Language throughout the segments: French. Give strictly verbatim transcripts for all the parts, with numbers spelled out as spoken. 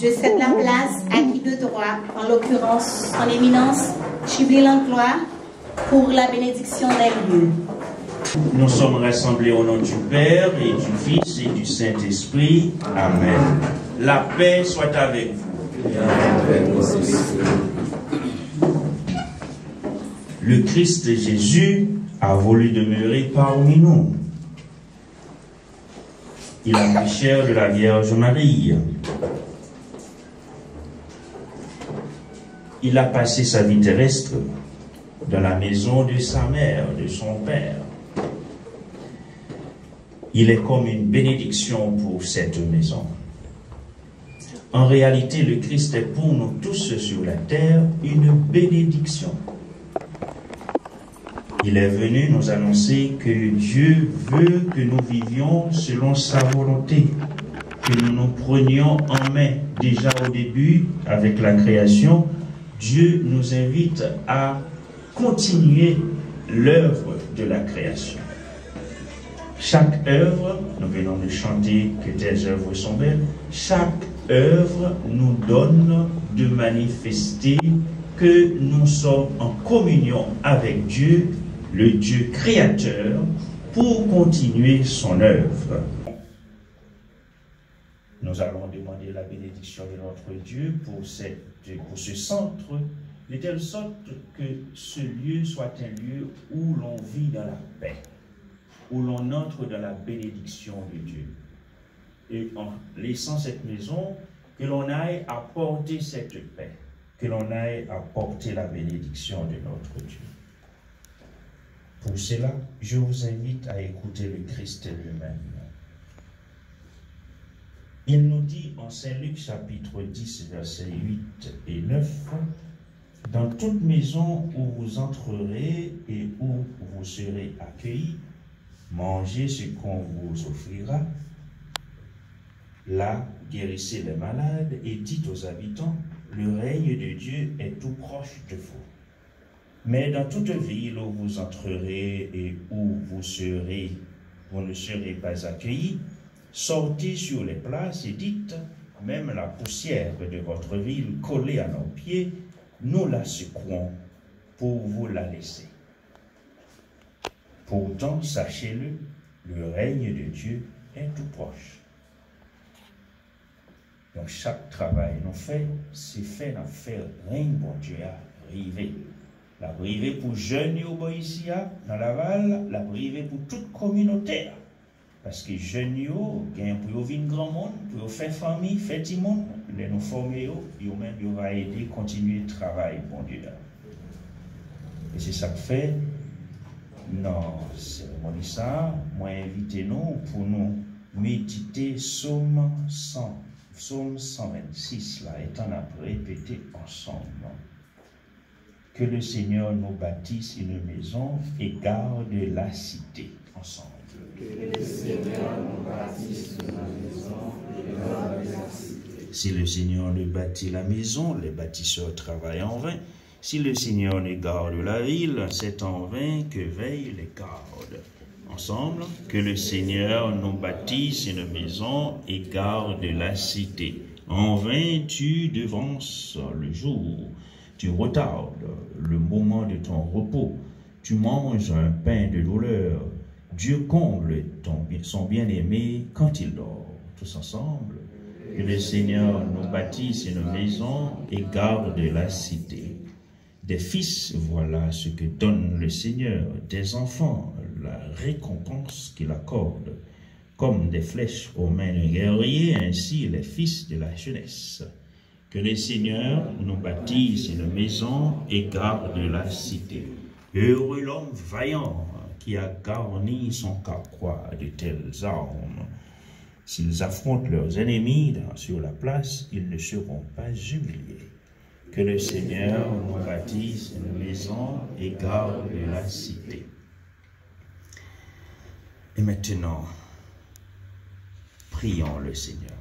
Je cède la place à qui de droit, en l'occurrence son éminence Chibli Langlois, pour la bénédiction des lieux. Nous sommes rassemblés au nom du Père et du Fils et du Saint-Esprit. Amen. La paix soit avec vous. Le Christ Jésus a voulu demeurer parmi nous. Il a pris chair de la Vierge Marie. Il a passé sa vie terrestre dans la maison de sa mère, de son père. Il est comme une bénédiction pour cette maison. En réalité, le Christ est pour nous tous sur la terre une bénédiction. Il est venu nous annoncer que Dieu veut que nous vivions selon sa volonté, que nous nous prenions en main. Déjà au début, avec la création, Dieu nous invite à continuer l'œuvre de la création. Chaque œuvre, nous venons de chanter que tes œuvres sont belles, chaque œuvre nous donne de manifester que nous sommes en communion avec Dieu, le Dieu créateur, pour continuer son œuvre. Nous allons demander la bénédiction de notre Dieu pour, cette, pour ce centre, de telle sorte que ce lieu soit un lieu où l'on vit dans la paix, où l'on entre dans la bénédiction de Dieu. Et en laissant cette maison, que l'on aille apporter cette paix, que l'on aille apporter la bénédiction de notre Dieu. Pour cela, je vous invite à écouter le Christ lui-même. Il nous dit en Saint Luc chapitre dix, versets huit et neuf, « Dans toute maison où vous entrerez et où vous serez accueillis, mangez ce qu'on vous offrira. Là, guérissez les malades et dites aux habitants, le règne de Dieu est tout proche de vous. Mais dans toute ville où vous entrerez et où vous serez, vous ne serez pas accueillis, sortez sur les places et dites, même la poussière de votre ville collée à nos pieds, nous la secouons pour vous la laisser. Pourtant, sachez-le, le règne de Dieu est tout proche. » Donc chaque travail nous fait, c'est fait dans faire règne bon Dieu à arriver. La privé pour jeunes au ici dans Laval, la privé pour toute communauté. Parce que jeunes yo, gagnent pour vivre grand monde, pour faire famille, faire petit monde, les nous former yo, yo même yo va aider continuer le travail bon Dieu. Et c'est ça que fait. Non, cérémonie ça, moi invitez nous pour nous méditer Psaume cent, Psaume cent vingt-six là, étant après répéter ensemble. Que le Seigneur nous bâtisse une maison et garde la cité ensemble. Que le Seigneur nous bâtisse une maison et garde la cité. Si le Seigneur ne bâtit la maison, les bâtisseurs travaillent en vain. Si le Seigneur ne garde la ville, c'est en vain que veillent les gardes. Ensemble, que le Seigneur nous bâtisse une maison et garde la cité. En vain, tu devances le jour. Tu retardes le moment de ton repos. Tu manges un pain de douleur. Dieu comble ton, son bien-aimé quand il dort. Tous ensemble, que le Seigneur nous bâtisse une maison et garde la cité. Des fils, voilà ce que donne le Seigneur. Des enfants, la récompense qu'il accorde. Comme des flèches aux mains d'un guerrier, ainsi les fils de la jeunesse. Que le Seigneur nous bâtisse une maison et garde la cité. Heureux l'homme vaillant qui a garni son carquois de telles armes. S'ils affrontent leurs ennemis sur la place, ils ne seront pas humiliés. Que le Seigneur nous bâtisse une maison et garde la cité. Et maintenant, prions le Seigneur.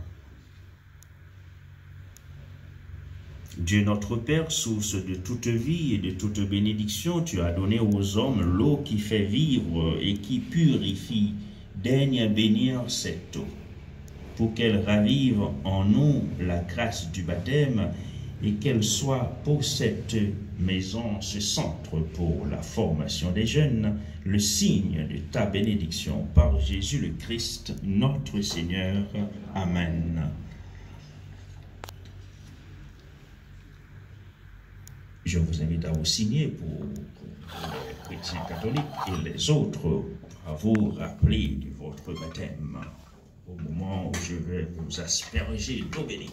Dieu notre Père, source de toute vie et de toute bénédiction, tu as donné aux hommes l'eau qui fait vivre et qui purifie. Daigne bénir cette eau. pour qu'elle ravive en nous la grâce du baptême et qu'elle soit pour cette maison, ce centre pour la formation des jeunes, le signe de ta bénédiction par Jésus le Christ, notre Seigneur. Amen. Je vous invite à vous signer pour les chrétiens catholiques et les autres à vous rappeler de votre baptême au moment où je vais vous asperger d'eau bénite.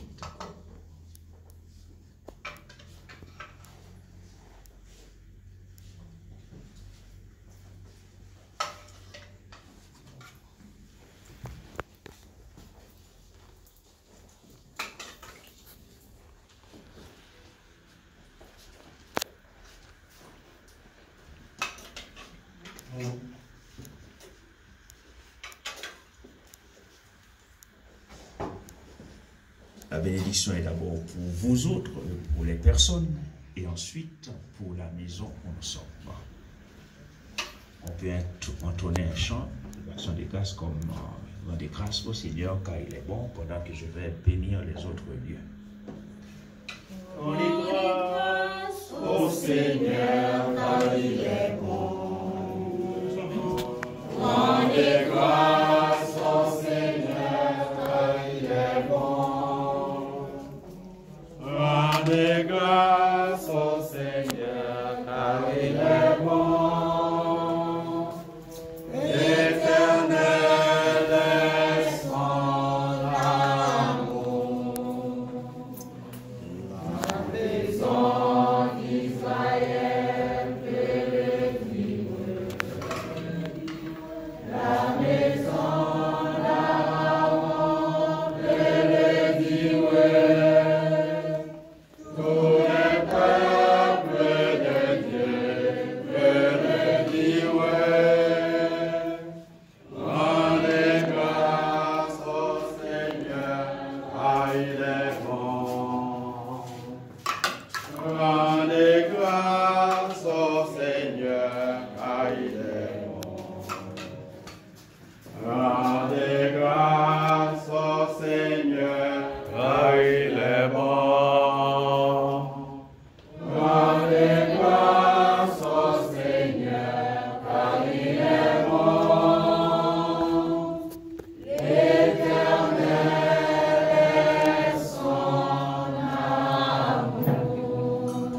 La bénédiction est d'abord pour vous autres, pour les personnes, et ensuite pour la maison où nous sommes. On peut entonner un chant de l'action des grâces comme euh, des grâces au Seigneur car il est bon pendant que je vais bénir les autres lieux. On est grâce au Seigneur car il est bon. On est grâce au Seigneur car il est bon. Rendez grâce au Seigneur car il est bon. Éternel est son amour. La maison d'Israël peut le vivre. La maison d'Aaron peut le vivre. Tous les peuples de Dieu peuvent le vivre. Rendez grâce au Seigneur, car il est bon. Rendez grâce au Seigneur, car il est bon. Rendez grâce au Seigneur, car il est bon. Rendez grâce au Seigneur, car il est bon. L'Éternel est son amour.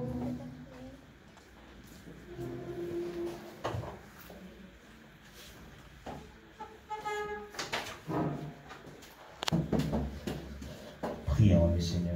Prions le Seigneur.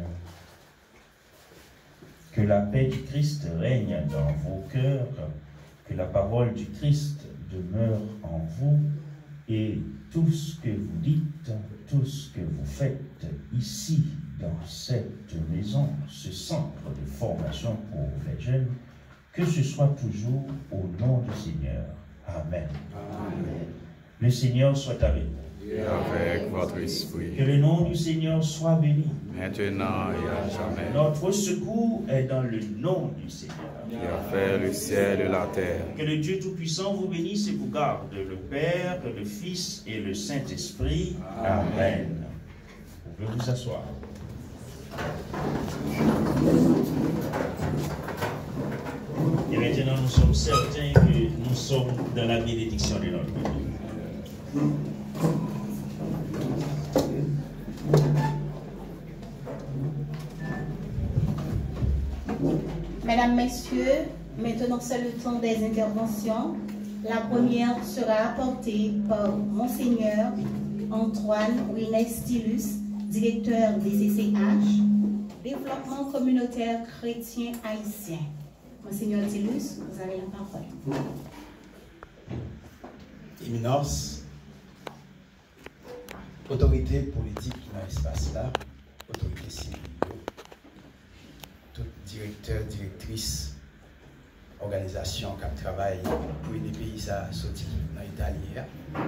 Que la paix du Christ règne dans vos cœurs, que la parole du Christ demeure en vous et tout ce que vous dites, tout ce que vous faites ici dans cette maison, ce centre de formation pour les jeunes, que ce soit toujours au nom du Seigneur. Amen. Amen. Le Seigneur soit avec vous. Et avec votre esprit, Que le nom du Seigneur soit béni. maintenant et à jamais, Notre secours est dans le nom du Seigneur. qui a fait le ciel et la terre. Que le Dieu Tout-Puissant vous bénisse et vous garde, le Père, le Fils et le Saint-Esprit. Amen. Vous pouvez vous asseoir. Et maintenant, nous sommes certains que nous sommes dans la bénédiction de notre Dieu. Mesdames, Messieurs, maintenant c'est le temps des interventions. La première sera apportée par Monseigneur Antoine Rinestylus, directeur des C C H, Développement communautaire chrétien haïtien. Monseigneur Tillus, vous avez la parole. Éminence, autorité politique dans l'espace là, autorité civile, tout directeur, directrice, organisation qui travaille pour les pays ça sorti dans l'Italie.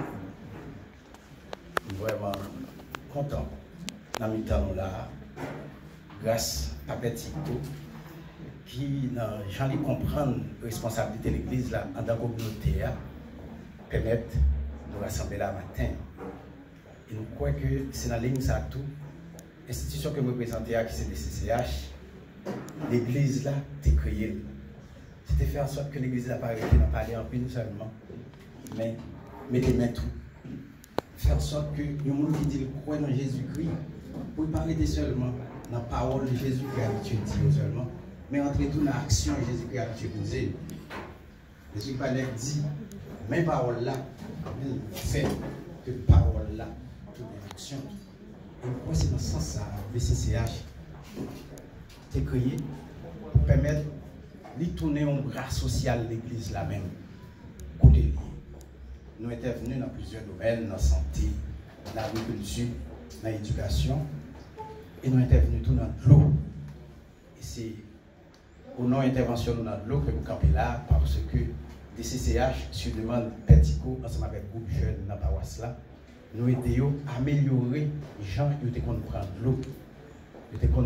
Vraiment content dans le temps là, grâce à Petit qui, dans gens qui comprennent la responsabilité de l'Église là, en tant que communauté, permettent de rassembler là matin Et nous croyons que c'est dans la ligne ça tout. L'institution que vous représentez, qui c'est le C C H, l'église là, t'es créée. C'était faire en sorte que l'église n'a pas arrêté d'en parler en plus seulement, mais mettez main tout. Faire en sorte que le monde qui dit le croit dans Jésus-Christ, pour parler de seulement dans la parole de Jésus-Christ habitué dit seulement, mais entrer tout dans l'action de Jésus-Christ habitué poser. Jésus-Christ dit, mes paroles là, fait que paroles là, toute action. Et pourquoi c'est dans ce sens ça, le C C H, c'est créé pour permettre de tourner un bras social de l'église là même, côté lié. Nous intervenons dans plusieurs domaines, dans la santé, dans l'agriculture, dans l'éducation, et nous intervenons tout dans l'eau. Et c'est au nom d'intervention dans l'eau que nous campons là, parce que des C C H, sur demande Pertico, ensemble avec le groupe jeune dans la paroisse là, nous aidons à améliorer les gens qui ont prendre l'eau, qui ont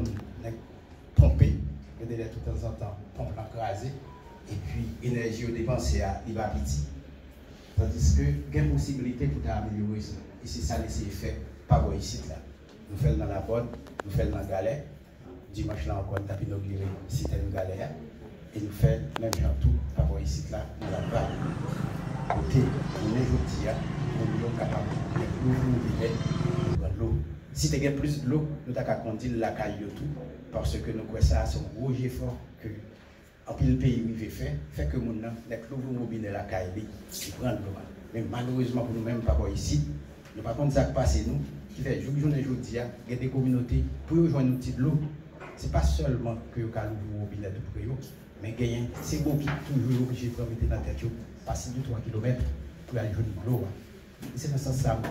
pomper, qui ont tout temps en temps pompe l'encraser, et puis l'énergie dépensée à l'Ibabiti. Tandis que il y a une possibilité pour améliorer ça. Et c'est ça laisser faire par ici là. Nous faisons dans la bonne, nous faisons dans la galère. Dimanche là encore, nous avons inauguré si une galère. Et nous faisons même genre tout par ici là, nous la bas. Côté, on est aujourd'hui, nous sommes capables de nous dans l'eau. Si tu as plus de l'eau, nous avons continuer la caille tout. Parce que nous croyons ça, c'est un gros effort que en pile pays où il fait, fait que mon nom, les clous mobile de la caille, ils prennent l'eau. Mais malheureusement pour nous-mêmes, pas ici, nous par contre, ça passe nous, qui fait jour journée aujourd'hui, il y a des communautés pour rejoindre une petite l'eau. Ce n'est pas seulement que vous avez un robinet de près, mais gagner, c'est beau qui toujours obligé de mettre dans la tête, passer de trois kilomètres pour aller joindre l'eau. C'est dans ce sens ça,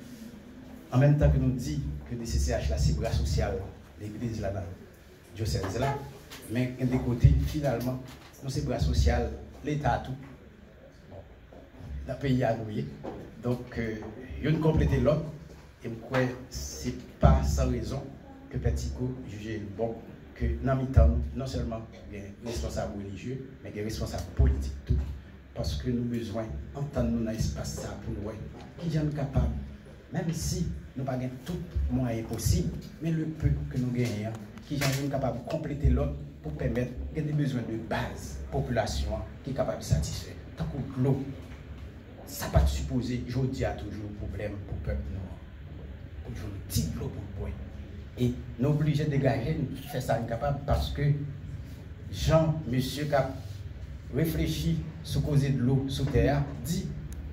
en même temps que nous disons que le C C H là, c'est bras social, l'église là, diocèse là, mais des côtés, finalement, nous c'est bras social, l'État tout. Bon, le pays a noué. Donc, euh, il y a une compléter l'autre, et je crois que ce n'est pas sans raison que Pertico juge bon que dans le temps, non seulement il y a des responsables religieux, mais il y a des responsables politiques tout. Parce que nous avons besoin d'entendre nous dans l'espace ça pour nous, qui sont capables, même si nous n'avons pas tout moyen possible, mais le peu que nous gagnons, qui sont capables de compléter l'autre pour permettre qu'il y ait des besoins de base, population qui est capable de satisfaire. Tant que l'eau, ça n'a pas supposé, je dis à toujours problème pour le peuple noir. Il faut une petite l'eau pour le boire. Et nous sommes obligés de dégager, nous faisons ça incapable parce que Jean, monsieur, qui a réfléchi sur cause de l'eau sous terre, dit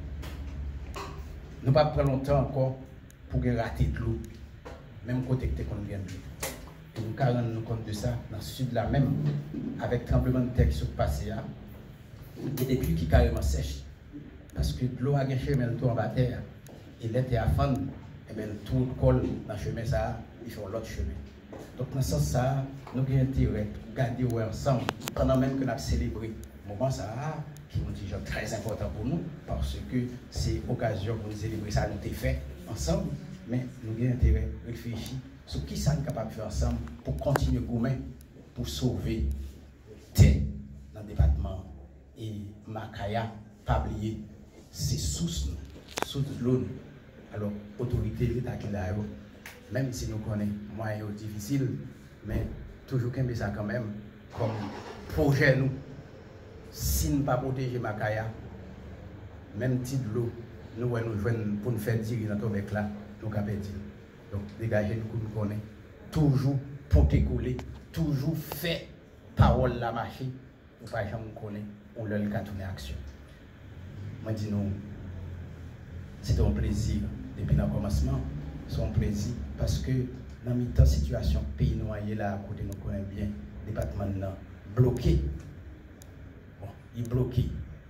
nous ne pas prendre longtemps encore pour rater de l'eau, même côté que nous gagnons. Et nous nous rendons compte de ça dans le sud là même, avec tremblement de terre qui se passe là, et des pluies qui carrément sèchent. Parce que l'eau a gâché, mais le tout en bas terre, et l'été à fond, et bien tout colle dans le chemin, ça, ils font l'autre chemin. Donc dans ce sens, ça, nous avons intérêt pour garder ensemble, pendant même que nous avons célébré le moment ça, qui est un petit jour très important pour nous, parce que c'est l'occasion pour nous célébrer ça, nous avons fait ensemble, mais nous avons intérêt à réfléchir sur qui ça nous est capable de faire ensemble pour continuer à gommer, pour sauver terre dans le département et Makaya, pas oublier ces sources, sources de l'eau. Alors, autorité de l'État qui est là, même si nous connaissons moyens difficiles, mais toujours qu'on ça quand même, comme projet nous, si nous ne pas protéger Makaya, même petit de l'eau, nous nous joignons pour nous faire tirer dans ton bec là, nous avons perdu. Donc, dégager nous nous connaissons, toujours porter coller, toujours faire parole la marcher, ou pas jamais nous connaissons, on leur a tourné action. Moi, dis nous, c'était un plaisir depuis le commencement, c'est un plaisir parce que dans la situation, pays noyé là, à côté nous connaissons bien, le département bloqué. Bon, il est bloqué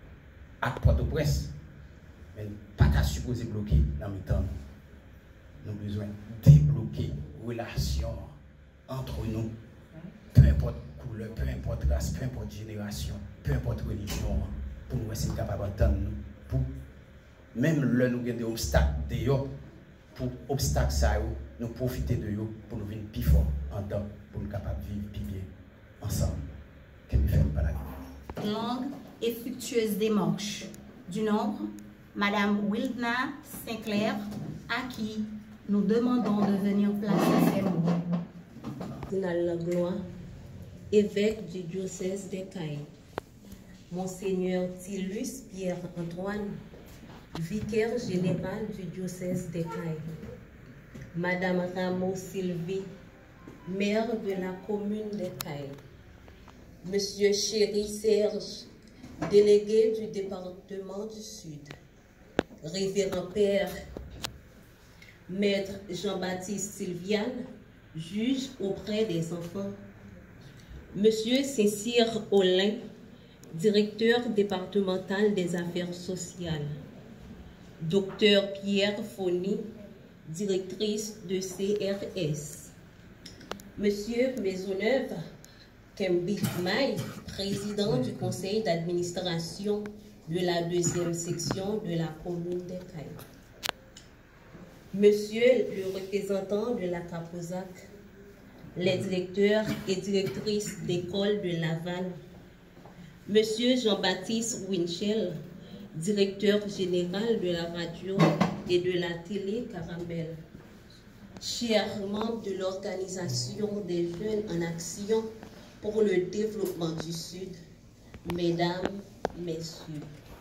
à Port-au-Prince, mais pas qu'à supposer bloqué dans le temps. Nous avons besoin de débloquer relations entre nous, peu importe couleur, peu importe race, peu importe génération, peu importe religion, pour nous être capables d'entendre nous, pour même là nous avons des obstacles d'ailleurs, pour obstacles ça, nous profiter de eux pour nous venir plus fort en temps, pour nous capables de vivre plus bien ensemble. Que nous faisons par la vie. Longue et fructueuse démarche. Du nombre, Madame Wildna Sinclair, à qui nous demandons de venir placer ces mots. Cardinal Langlois, évêque du diocèse d'Écailles, Monseigneur Tillus Pierre-Antoine, vicaire général du diocèse d'Écailles, Madame Rameau Sylvie, maire de la commune d'Écailles, Monsieur Chéri Serge, délégué du département du Sud, Révérend Père, Maître Jean-Baptiste Sylviane, juge auprès des enfants, Monsieur Saint-Cyr Olin, directeur départemental des affaires sociales, Docteur Pierre Fony, directrice de C R S, Monsieur Maisonneuve Kembi Maï, président du conseil d'administration de la deuxième section de la commune d'Écailles, Monsieur le représentant de la CAPOSAC, les directeurs et directrices d'école de Laval, Monsieur Jean-Baptiste Winchell, directeur général de la radio et de la télé Caramel, chers membres de l'Organisation des jeunes en action pour le développement du Sud, mesdames, messieurs.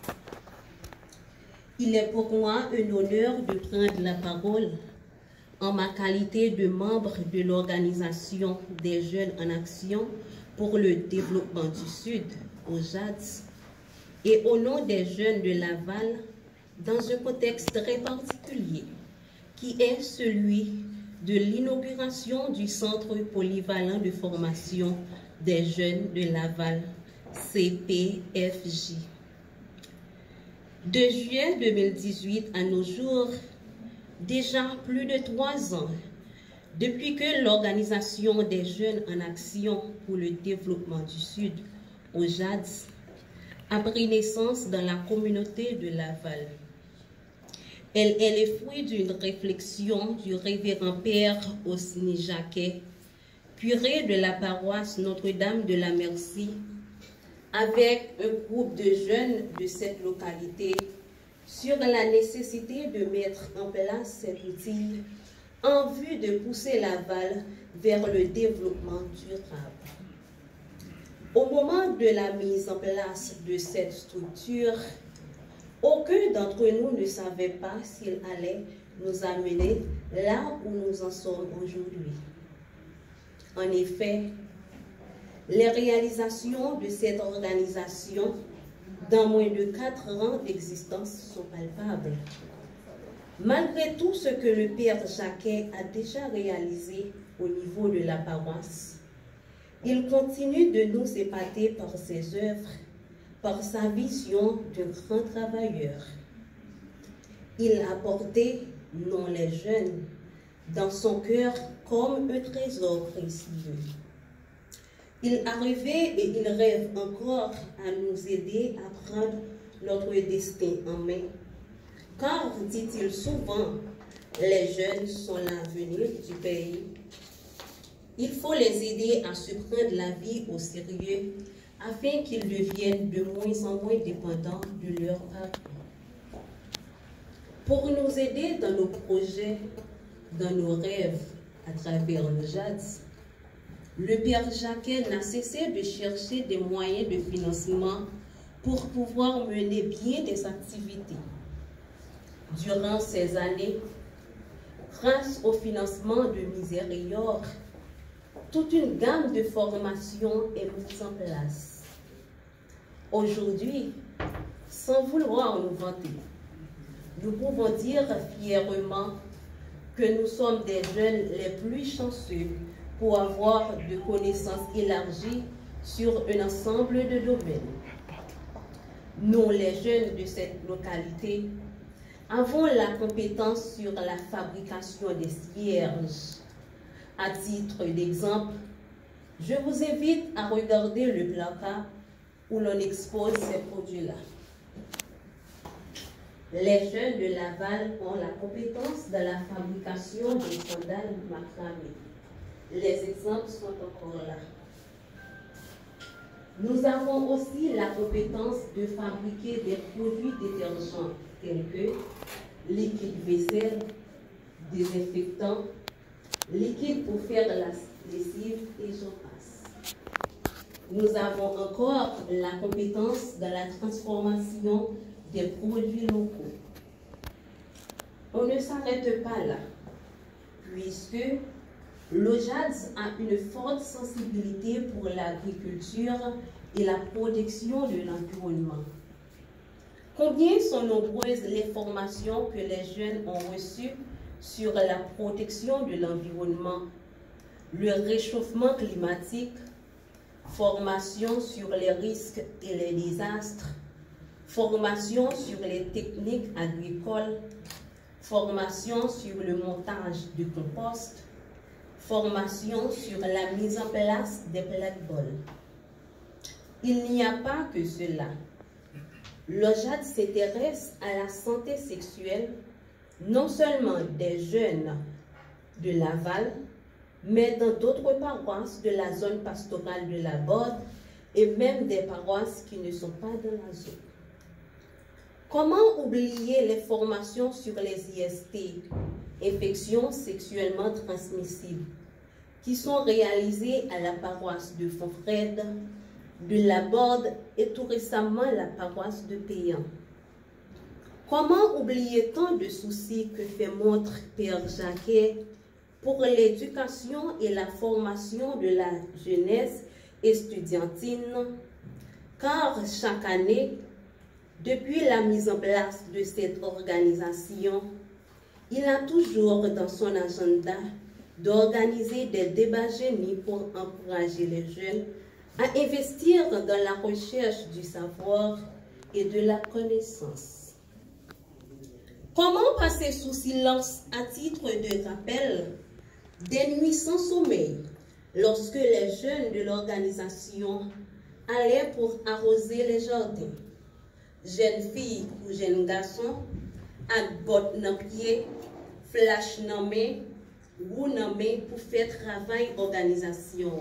Il est pour moi un honneur de prendre la parole en ma qualité de membre de l'Organisation des jeunes en action pour le développement du Sud, au J A D S, et au nom des jeunes de Laval, dans un contexte très particulier, qui est celui de l'inauguration du Centre polyvalent de formation des jeunes de Laval, C P F J. De juillet deux mille dix-huit à nos jours, déjà plus de trois ans, depuis que l'Organisation des jeunes en action pour le développement du Sud, au J A D S, a pris naissance dans la communauté de Laval. Elle est le fruit d'une réflexion du révérend Père Osni Jacquet, curé de la paroisse Notre-Dame de la Merci, avec un groupe de jeunes de cette localité, sur la nécessité de mettre en place cet outil en vue de pousser Laval vers le développement durable. Au moment de la mise en place de cette structure, aucun d'entre nous ne savait pas s'il allait nous amener là où nous en sommes aujourd'hui. En effet, les réalisations de cette organisation dans moins de quatre ans d'existence sont palpables. Malgré tout ce que le Père Jacquet a déjà réalisé au niveau de la paroisse, il continue de nous épater par ses œuvres, par sa vision de grand travailleur. Il a porté, non les jeunes, dans son cœur comme un trésor précieux. Il a rêvé et il rêve encore à nous aider à prendre notre destin en main. Car, dit-il souvent, les jeunes sont l'avenir du pays. Il faut les aider à se prendre la vie au sérieux afin qu'ils deviennent de moins en moins dépendants de leurs parents. Pour nous aider dans nos projets, dans nos rêves à travers le J A D S, le Père Jacquet n'a cessé de chercher des moyens de financement pour pouvoir mener bien des activités. Durant ces années, grâce au financement de Misérior, toute une gamme de formations est mise en place. Aujourd'hui, sans vouloir nous vanter, nous pouvons dire fièrement que nous sommes des jeunes les plus chanceux pour avoir de connaissances élargies sur un ensemble de domaines. Nous, les jeunes de cette localité, avons la compétence sur la fabrication des cierges. À titre d'exemple, je vous invite à regarder le placard où l'on expose ces produits-là. Les jeunes de Laval ont la compétence dans la fabrication des sandales macramées. Les exemples sont encore là. Nous avons aussi la compétence de fabriquer des produits détergents tels que liquide vaisselle, désinfectants, liquide pour faire la lessive et j'en passe. Nous avons encore la compétence dans la transformation des produits locaux. On ne s'arrête pas là, puisque l'OJADS a une forte sensibilité pour l'agriculture et la protection de l'environnement. Combien sont nombreuses les formations que les jeunes ont reçues sur la protection de l'environnement, le réchauffement climatique, formation sur les risques et les désastres, formation sur les techniques agricoles, formation sur le montage du compost, formation sur la mise en place des plaques-balles. Il n'y a pas que cela. L'OJAD s'intéresse à la santé sexuelle, non seulement des jeunes de Laval, mais dans d'autres paroisses de la zone pastorale de la Borde et même des paroisses qui ne sont pas dans la zone. Comment oublier les formations sur les I S T, infections sexuellement transmissibles, qui sont réalisées à la paroisse de Fonfrède, de la Borde et tout récemment la paroisse de Péan. Comment oublier tant de soucis que fait montre Père Jacquet pour l'éducation et la formation de la jeunesse estudiantine, car chaque année, depuis la mise en place de cette organisation, il a toujours dans son agenda d'organiser des débats génies pour encourager les jeunes à investir dans la recherche du savoir et de la connaissance. Comment passer sous silence à titre de rappel des nuits sans sommeil lorsque les jeunes de l'organisation allaient pour arroser les jardins? Jeunes filles ou jeunes garçons, avec bottes dans pied, flash dans main, roue dans main pour faire travail organisation.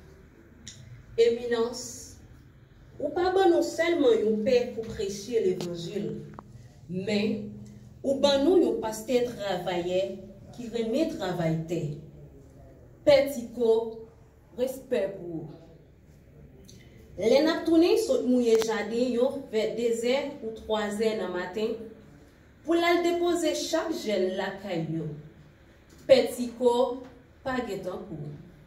Éminence, ou pas bon non seulement une paix pour prêcher l'évangile, mais ou ben nous un pasteur travaillé qui remet travailler. Petit respect pour vous. Les naptounés sont mouillés jardin vers deux heures ou trois heures dans le matin pour la déposer chaque jeune la caillou. Petit co, pas guettant pour.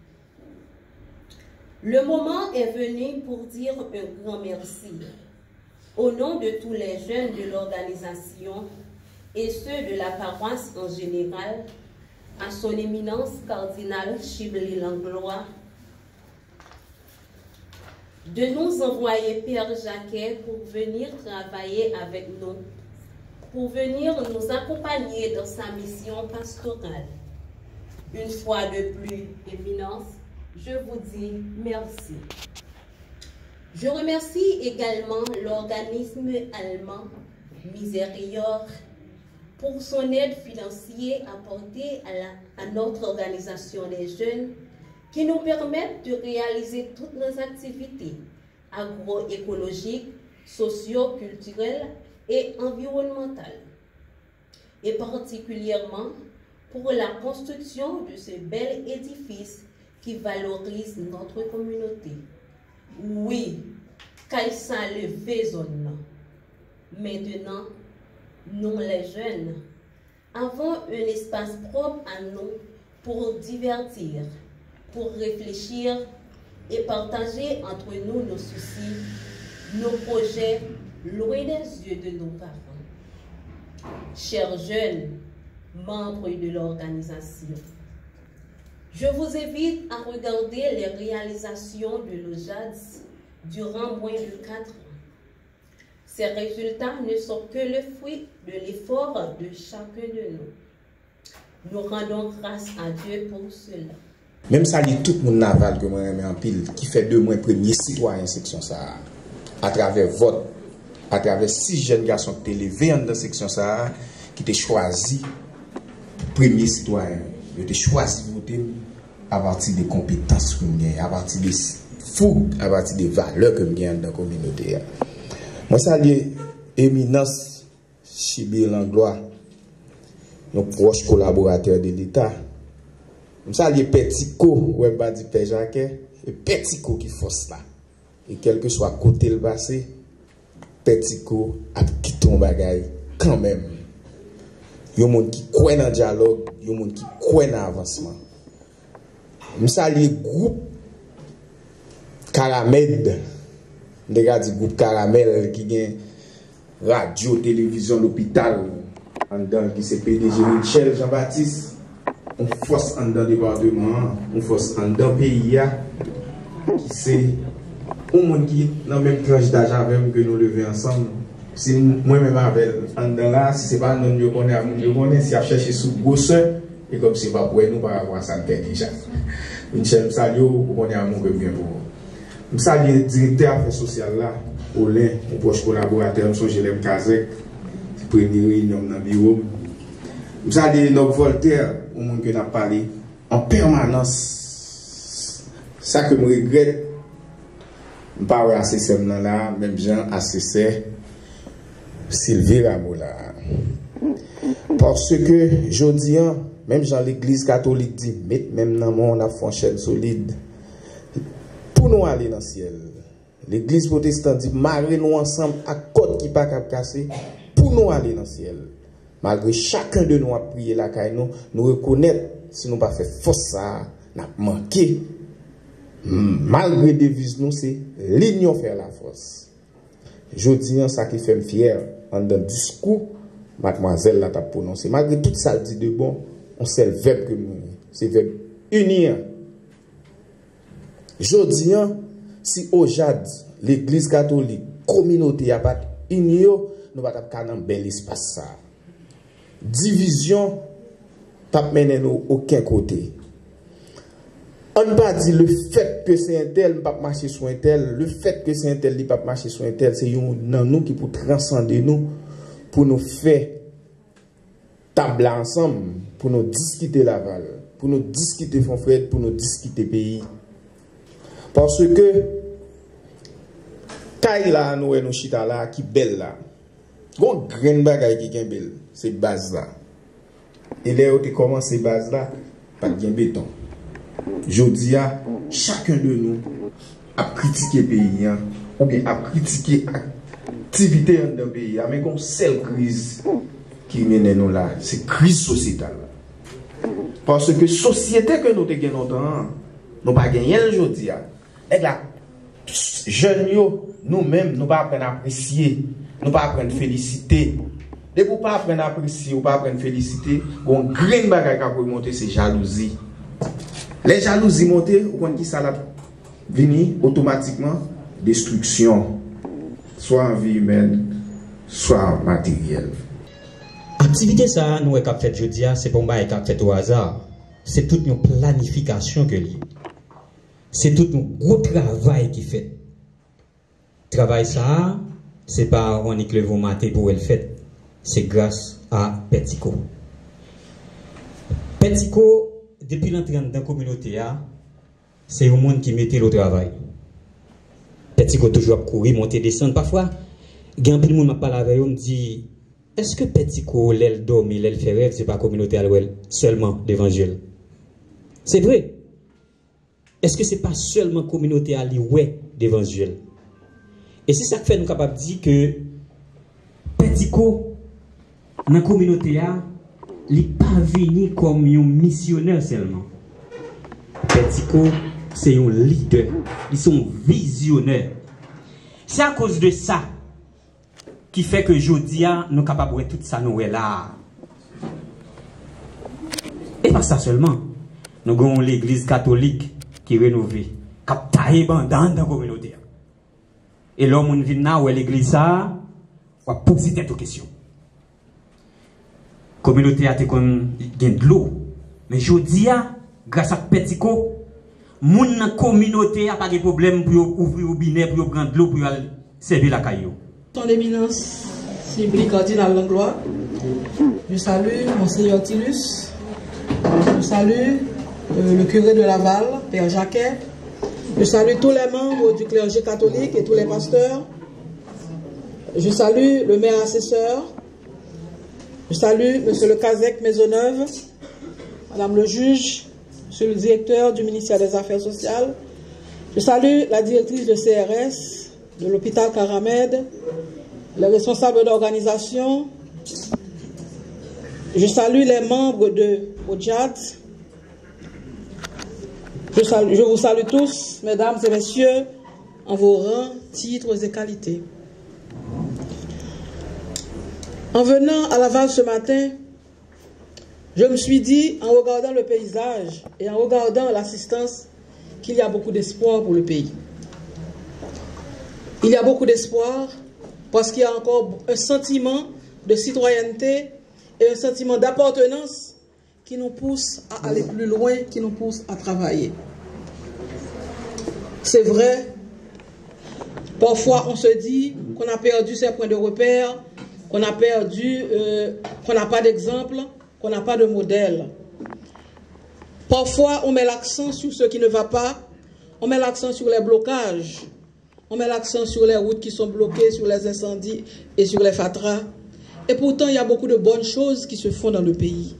Le moment est venu pour dire un grand merci au nom de tous les jeunes de l'organisation et ceux de la paroisse en général, à son éminence cardinal Chibli Langlois, de nous envoyer Père Jacquet pour venir travailler avec nous, pour venir nous accompagner dans sa mission pastorale. Une fois de plus, Éminence, je vous dis merci. Je remercie également l'organisme allemand Misérior pour son aide financière apportée à, la, à notre organisation des jeunes qui nous permettent de réaliser toutes nos activités agroécologiques, socio-culturelles et environnementales, et particulièrement pour la construction de ce bel édifice qui valorise notre communauté. Oui, Kaïsa le faisonne. Maintenant, nous les jeunes avons un espace propre à nous pour divertir, pour réfléchir et partager entre nous nos soucis, nos projets, loin des yeux de nos parents. Chers jeunes, membres de l'organisation, je vous invite à regarder les réalisations de l'OJADS durant moins de quatre ans. Ces résultats ne sont que le fruit de l'effort de chacun de nous. Nous rendons grâce à Dieu pour cela. Même ça, il y a tout le monde naval que moi remets en pile, qui fait de moi premier citoyen section Sahara, à travers vote, à travers six jeunes garçons qui étaient élevés dans la section Sahara, qui étaient choisis premier citoyen. Ils étaient choisis de voter à partir des compétences que nous avons, à partir des fougues, à partir des valeurs que nous avons dans la communauté. Moi, ça, c'est éminence Chibli Langlois, nos proches collaborateurs de l'État. Je salue Petico, ouais, bah, dit Père Jacques, et Petico qui force là. Et quel que soit côté le passé, Petico a quitté ton bagaille quand même. Il y a des gens qui croient dans le dialogue, il y a des gens qui croient dans l'avancement. Je salue le groupe Caramel, je dit groupe Caramel qui gagne radio, télévision, l'hôpital, qui c'est P D G Michel Jean-Baptiste. On force en dans le département, on force en dans le pays, qui c'est un monde qui est dans le même tranche d'âge avec que nous levons ensemble. Si moi-même avec en dans là, si ce n'est pas nous qui connaissons, nous connaissons, si on cherche sous gosseur, et comme c'est pas pour nous par rapport à ça déjà. Michel Salio, vous connaissez amour que bien pour vous. Je salue le directeur affaires sociales là, Olin, mon proche collaborateur, je suis Jelem Kazek, première réunion dans le bureau. Je salue notre Voltaire, au monde que nous avons parlé en permanence. Ça que je regrette, je ne parle pas à C C M là, même Jean à C C, Sylvie Ramola. Parce que, je dis, même Jean l'église catholique dit, même dans mon on a fait une chaîne solide. Pour nous aller dans le ciel, l'église protestante dit, malgré nous ensemble, à côté qui n'est pas cassé, pour nous aller dans le ciel. Malgré chacun de nous a prié la caille, nous, nous reconnaître, si nous n'avons pas fait force, ça, nous avons manqué. Malgré des devise, nous, c'est l'union faire la force. Je dis, ça qui fait me fier, en un discours, mademoiselle l'a prononcé. Malgré tout ça, dit de bon, on sait le verbe que nous, c'est le verbe unir. Je dis, si au J A D, l'église catholique, communauté, n'a pas unie, nous ne pouvons pas dans un bel espace. Ça. Division, pas mener nous aucun côté. On ne peut pas dire le fait que c'est un tel, ne pas marcher sur un tel, le fait que c'est un tel, ne pas marcher sur un tel, c'est nous qui pour transcender nous, pour nous faire table ensemble, pour nous discuter Laval, pour nous discuter Fonfred, pour nous discuter pays. Parce que, taille là, nous et nous chita là, qui belle là. Gon grain bagay qui est belle, c'est base là. Et là où tu commences ces bases là, pas de béton. Je dis à chacun de nous a critiqué le pays, ou bien a critiqué l'activité dans le pays, mais comme seule crise qui mène nous là, c'est crise sociétale. Parce que société que nous avons longtemps, nous pas gagné aujourd'hui. Et là, jeunes, nous-mêmes, nous pas apprendre à apprécier, nous pas apprendre à féliciter. Dès que vous pas apprendre à apprécier ou pas apprendre à féliciter, on grain bagage qui peut monter, c'est jalousie. Les jalousies montées, vous comprenez qui ça va venir automatiquement destruction, soit en vie humaine, soit matérielle. L'activité ça, nous avons fait jeudi, c'est pas un qu'on fait au hasard. C'est toute une planification que lié. C'est tout un gros travail qui fait. Travail ça, c'est pas on est levé matin pour le fait. C'est grâce à Petico. Petico, depuis l'entrée dans la communauté, c'est un monde qui mettait le travail. Petico toujours courir, monter, descendre. Parfois, il y a un peu de monde qui parle avec eux, me dit, est-ce que Petico, l'aile dormi, l'aile fait rêve, c'est pas communauté seulement l'évangile? C'est vrai. Est-ce que c'est pas seulement communauté à l'oué d'évangile? Et c'est ça qui fait nous capables de dire que Petico, dans la communauté, il n'est pas venu comme un missionnaire seulement. Petico, c'est un leader. Ils sont visionnaires. C'est à cause de ça qui fait que aujourd'hui, nous sommes capables de voir tout ça, nous là. Et pas ça seulement. Nous avons l'église catholique qui est rénovée, qui a taillé dans la communauté. Et l'homme vient là où l'église a, on va poser cette question. La communauté a de l'eau. Mais je dis, grâce à Petico, la communauté n'a pas de problème pour ouvrir le robinet, pour prendre de l'eau, pour servir la caillou. Son éminence, Sylvie Cardinal Langlois, je salue Monseigneur Tilus, je salue euh, le curé de Laval, Père Jacquet, je salue tous les membres du clergé catholique et tous les pasteurs, je salue le maire assesseur, Je salue Monsieur le Kazek Maisonneuve, Madame le juge, Monsieur le directeur du ministère des Affaires sociales. Je salue la directrice de C R S, de l'hôpital Karamed, les responsables d'organisation. Je salue les membres de O J A D. Je, salue, je vous salue tous, mesdames et messieurs, en vos rangs, titres et qualités. En venant à Laval ce matin, je me suis dit, en regardant le paysage et en regardant l'assistance, qu'il y a beaucoup d'espoir pour le pays. Il y a beaucoup d'espoir parce qu'il y a encore un sentiment de citoyenneté et un sentiment d'appartenance qui nous pousse à aller plus loin, qui nous pousse à travailler. C'est vrai, parfois on se dit qu'on a perdu ses points de repère, qu'on a perdu, euh, qu'on n'a pas d'exemple, qu'on n'a pas de modèle. Parfois, on met l'accent sur ce qui ne va pas, on met l'accent sur les blocages, on met l'accent sur les routes qui sont bloquées, sur les incendies et sur les fatras. Et pourtant, il y a beaucoup de bonnes choses qui se font dans le pays.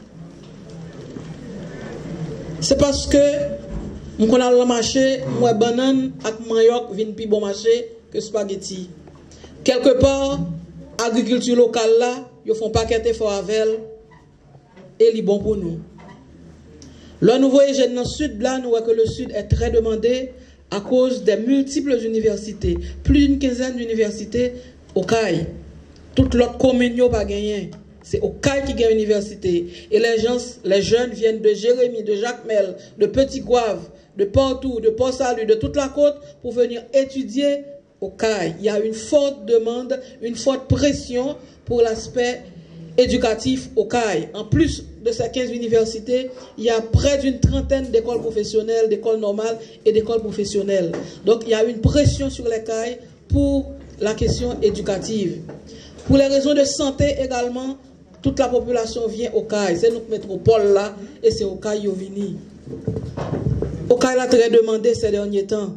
C'est parce que, on a le marché, moi, banane, avec manioc, vin plus bon marché que spaghetti. Quelque part, agriculture locale là, ils font pas qu'être fort avec elle, et ils bon pour nous. Le nouveau jeune dans le sud, là, nous voyons que le sud est très demandé à cause des multiples universités. Plus d'une quinzaine d'universités au C A I. Toute l'autre commune n'a pas gagné. C'est au C A I qui gagne l'université. Et les gens, les jeunes viennent de Jérémy, de Jacmel, de Petit Goave, de partout, de Port-Salut, de toute la côte pour venir étudier au C A I. Il y a une forte demande, une forte pression pour l'aspect éducatif au C A I. En plus de ces quinze universités, il y a près d'une trentaine d'écoles professionnelles, d'écoles normales et d'écoles professionnelles. Donc il y a une pression sur les C A I pour la question éducative. Pour les raisons de santé également, toute la population vient au C A I. C'est notre métropole là et c'est au C A I qui vient. Au C A I l'a très demandé ces derniers temps.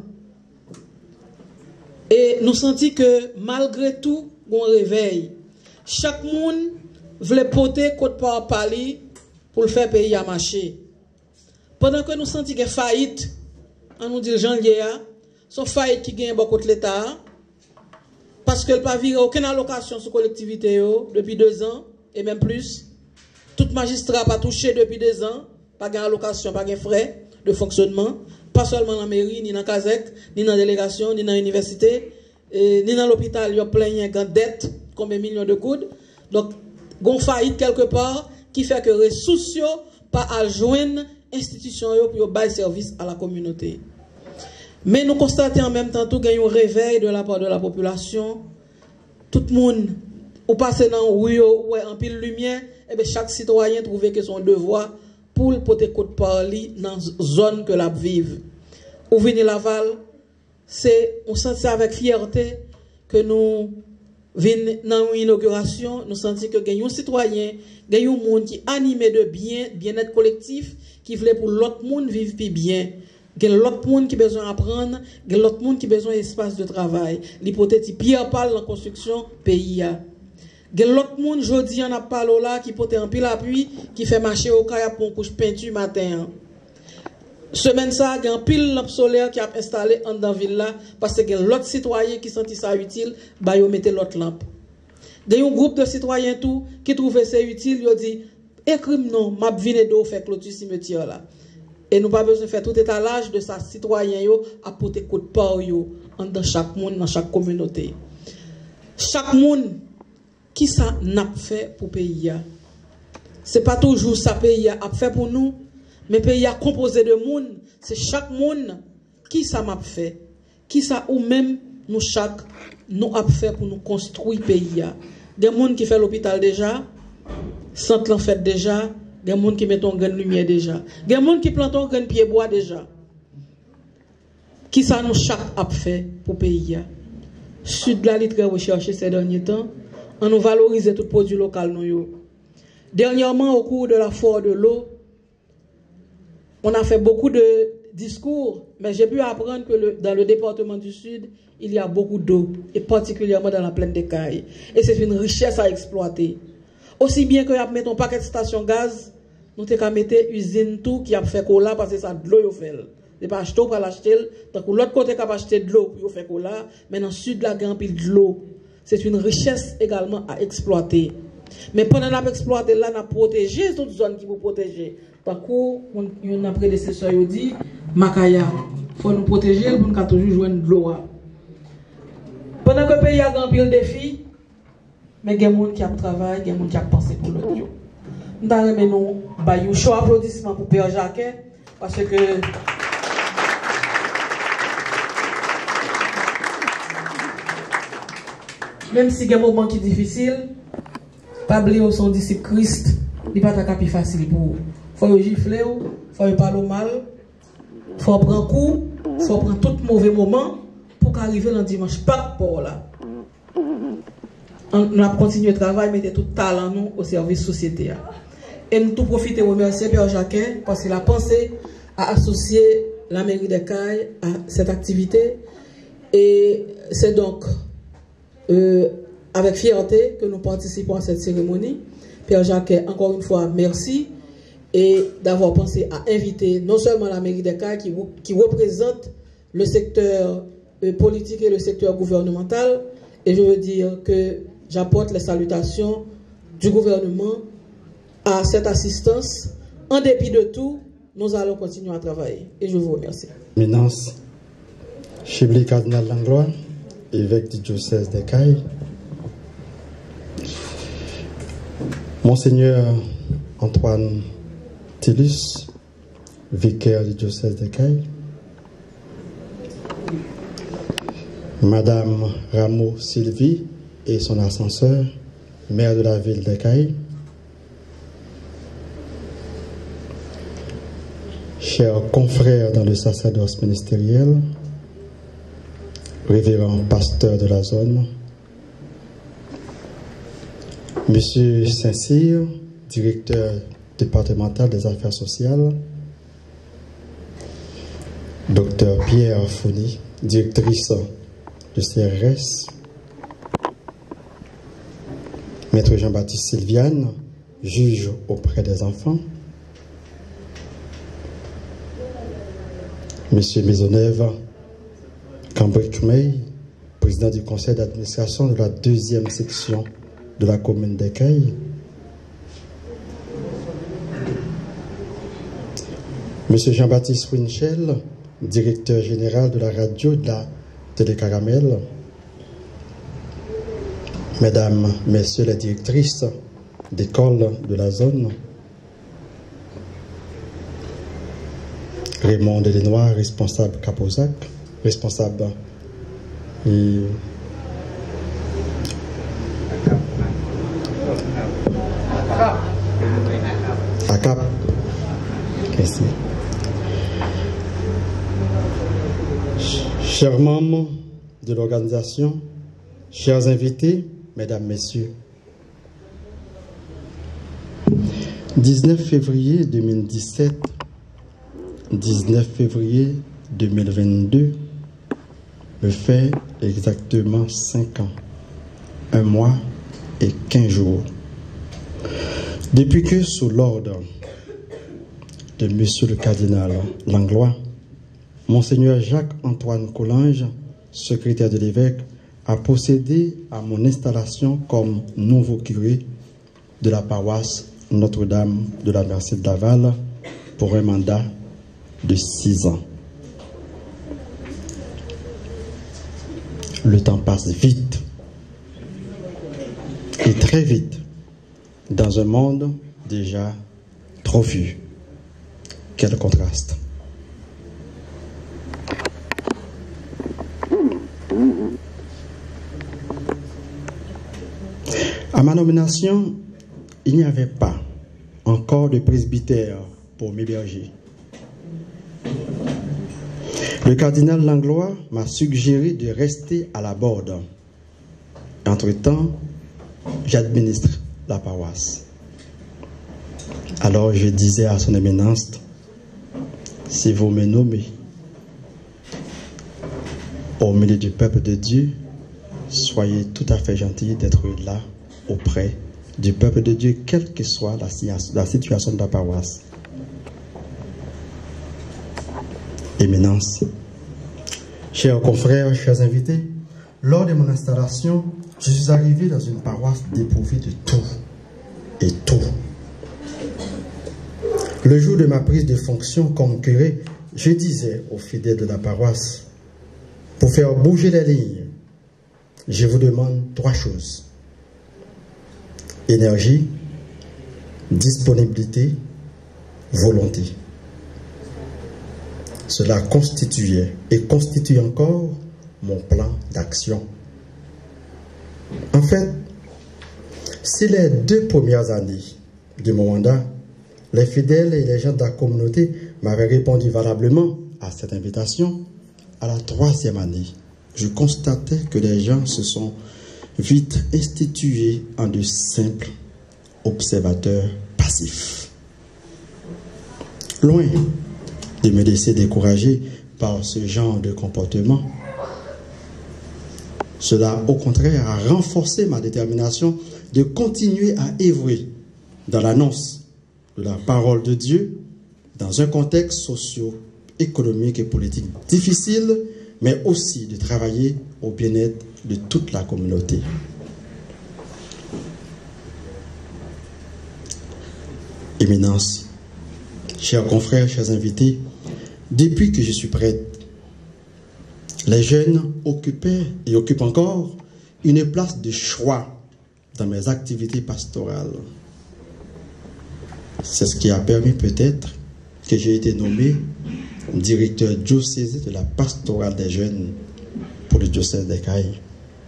Et nous sentons que malgré tout, on réveille. Chaque monde voulait porter côte par pali pour le faire payer à marcher. Pendant que nous sentons qu'il y a faillite, en nous dirigeant l'I A, son faillite qui gagne beaucoup de l'État, parce qu'elle n'a pas viré aucune allocation sur la collectivité yo, depuis deux ans, et même plus. Tout magistrat n'a pas touché depuis deux ans, pas d'allocation, pas de frais de fonctionnement, pas seulement dans la mairie, ni dans la Kazek, ni dans la délégation, ni dans l'université, ni dans l'hôpital, il y a plein de dettes, combien de millions de coudes. Donc, gon faillite quelque part qui fait que les sociaux pas à joindre institution pour bailler service à la communauté. Mais nous constatons en même temps tout gagne un réveil de la part de la population. Tout le monde ou passer dans rue ou en pile lumière, et bien chaque citoyen trouve que son devoir pour porter côte parler dans la zone que la vive. Ou venir Laval, c'est on sent ça avec fierté que nous venons dans une inauguration, nous sentons que gagnons un citoyen, gagnons un monde qui est animé de bien, bien-être collectif, qui voulait pour l'autre monde vivre plus bien. Il y a l'autre monde qui a besoin d'apprendre, il y a l'autre monde qui a besoin d'espace de travail. L'hypothèse Pierre parle dans la construction pays. Il y a l'autre monde, jeudi, on a parlé là, qui porte un pile appui, qui fait marcher au cas pour couche peinture matin. Semaine ça, il y a un pile lampe solaire qui a installé dans la ville là, parce que l'autre citoyen qui sentit ça utile, bah, ils mettent l'autre lampe. Il y a un groupe de citoyens tout, qui trouvaient ça utile, ils ont dit, écris non, m'a vine d'eau fait clôture cimetière là. Et nous pas besoin de faire tout étalage de sa citoyen yo, à porter coup de part yo, dans chaque monde, dans chaque communauté. Chaque monde, qui ça n'a fait pour pays? Ce n'est pas toujours ça pays a fait pour nous, mais pays a composé de monde. C'est chaque monde qui ça m'a fait. Qui ça ou même nous chaque nous a fait pour nous construire pays. Des gens qui fait l'hôpital déjà, centre l'en fait déjà, des gens qui mettent un grain de lumière déjà, des gens qui plantent un grain de pied bois déjà. Qui ça nous chaque a fait pour pays? Sud de la litre recherché ces derniers temps, on nous valoriser tout produit local nous. Dernièrement, au cours de la foire de l'eau, on a fait beaucoup de discours, mais j'ai pu apprendre que le, dans le département du Sud, il y a beaucoup d'eau, et particulièrement dans la plaine des Cailles. Et c'est une richesse à exploiter. Aussi bien que y a mis un paquet de station gaz, nous avons mis usine tout qui a fait cola parce que ça de l'eau fait. C'est pas acheter pour l'acheter, donc l'autre côté qui a acheté de l'eau pour faire cola, mais dans le sud de la gamme pile de l'eau. C'est une richesse également à exploiter. Mais pendant qu'on exploité là, on a protégé toute zone qui vous protéger. Par contre, on a prédécesseur qui dit Makaya, il faut nous protéger, pour nous toujours jouer de l'eau. Pendant que le pays a grand pile défi, mais il y a des gens qui travaillent, il y a des gens qui pensé pour l'autre. Nous avons un chaud applaudissement pour Père Jacquet, parce que même si il y a un moment qui est difficile, pas oublier son disciple Christ, il n'est pas très facile pour vous. Il faut gifler, il faut parler mal, il faut prendre coup, il faut prendre tout mauvais moment pour arriver le dimanche pas pour là. On a continué le travail, mettez tout talent nous au service de la société. Et nous tout profiter de remercier Père Jacquet parce qu'il a pensé à associer la mairie des Cayes à cette activité. Et c'est donc euh, avec fierté que nous participons à cette cérémonie. Père Jacquet, encore une fois, merci. Et d'avoir pensé à inviter non seulement la mairie des Cayes qui, qui représente le secteur euh, politique et le secteur gouvernemental. Et je veux dire que j'apporte les salutations du gouvernement à cette assistance. En dépit de tout, nous allons continuer à travailler. Et je vous remercie. Éminence, Chibli Cardinal Langlois, évêque du diocèse des Cayes, Monseigneur Antoine Tillus, vicaire du diocèse des Cayes, Madame Rameau Sylvie et son ascenseur, maire de la ville des Cayes, chers confrères dans le sacerdoce ministériel, révérend pasteur de la zone, Monsieur Saint-Cyr, directeur départemental des affaires sociales, Docteur Pierre Founi, directrice du C R S, Maître Jean-Baptiste Sylviane, juge auprès des enfants, Monsieur Maisonneuve, Cambridge-May, président du conseil d'administration de la deuxième section de la commune des Cayes, Monsieur Jean-Baptiste Winchell, directeur général de la radio de la Télé Caramel, Mesdames, Messieurs les directrices d'école de la zone, Raymond Delenoir, responsable Capozac, responsable et A C A P. Merci. Chers membres de l'organisation, chers invités, Mesdames, Messieurs, dix-neuf février deux mille dix-sept, dix-neuf février deux mille vingt-deux, me fait exactement cinq ans, un mois et quinze jours. Depuis que, sous l'ordre de Monsieur le cardinal Langlois, Monseigneur Jacques-Antoine Coulange, secrétaire de l'évêque, a procédé à mon installation comme nouveau curé de la paroisse Notre-Dame de la Mercé de Laval pour un mandat de six ans. Le temps passe vite, et très vite, dans un monde déjà trop vieux. Quel contraste! À ma nomination, il n'y avait pas encore de presbytère pour m'héberger. Le cardinal Langlois m'a suggéré de rester à la Borde. Entre-temps, j'administre la paroisse. Alors je disais à son éminence, si vous me nommez au milieu du peuple de Dieu, soyez tout à fait gentil d'être là auprès du peuple de Dieu, quelle que soit la, la situation de la paroisse. Éminence, chers confrères, chers invités, lors de mon installation, je suis arrivé dans une paroisse dépourvue de tout et tout. Le jour de ma prise de fonction comme curé, je disais aux fidèles de la paroisse, pour faire bouger les lignes, je vous demande trois choses. Énergie, disponibilité, volonté. Cela constituait et constitue encore mon plan d'action. En fait, si les deux premières années de mon mandat, les fidèles et les gens de la communauté m'avaient répondu valablement à cette invitation, à la troisième année, je constatais que les gens se sont vite institués en de simples observateurs passifs. Loin de me laisser décourager par ce genre de comportement, cela au contraire a renforcé ma détermination de continuer à œuvrer dans l'annonce de la parole de Dieu dans un contexte socio-économique et politique difficile, mais aussi de travailler au bien-être de toute la communauté. Éminence, chers confrères, chers invités, depuis que je suis prêtre, les jeunes occupaient et occupent encore une place de choix dans mes activités pastorales. C'est ce qui a permis peut-être que j'ai été nommé directeur diocésain de la pastorale des jeunes pour le diocèse des Cayes.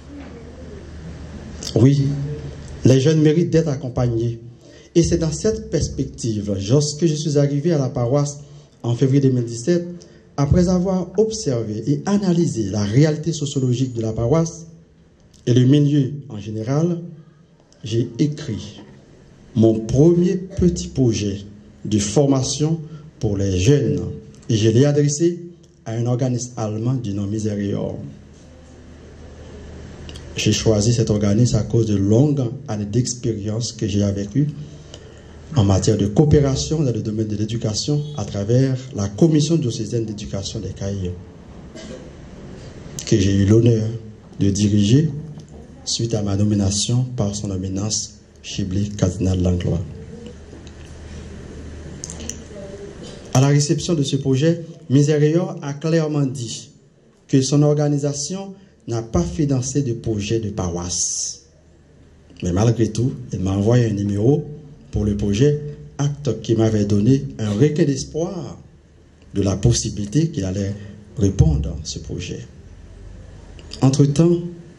Oui, les jeunes méritent d'être accompagnés. Et c'est dans cette perspective, lorsque je suis arrivé à la paroisse en février deux mille dix-sept, après avoir observé et analysé la réalité sociologique de la paroisse et le milieu en général, j'ai écrit mon premier petit projet de formation pour les jeunes et je l'ai adressé à un organisme allemand du nom Miserior. J'ai choisi cet organisme à cause de longues années d'expérience que j'ai vécues en matière de coopération dans le domaine de l'éducation à travers la commission diocésaine d'éducation des Cayes que j'ai eu l'honneur de diriger suite à ma nomination par son éminence Chibli Cardinal Langlois. À la réception de ce projet, Miserior a clairement dit que son organisation n'a pas financé de projet de paroisse. Mais malgré tout, il m'a envoyé un numéro pour le projet, acte qui m'avait donné un requin d'espoir de la possibilité qu'il allait répondre à ce projet. Entre-temps,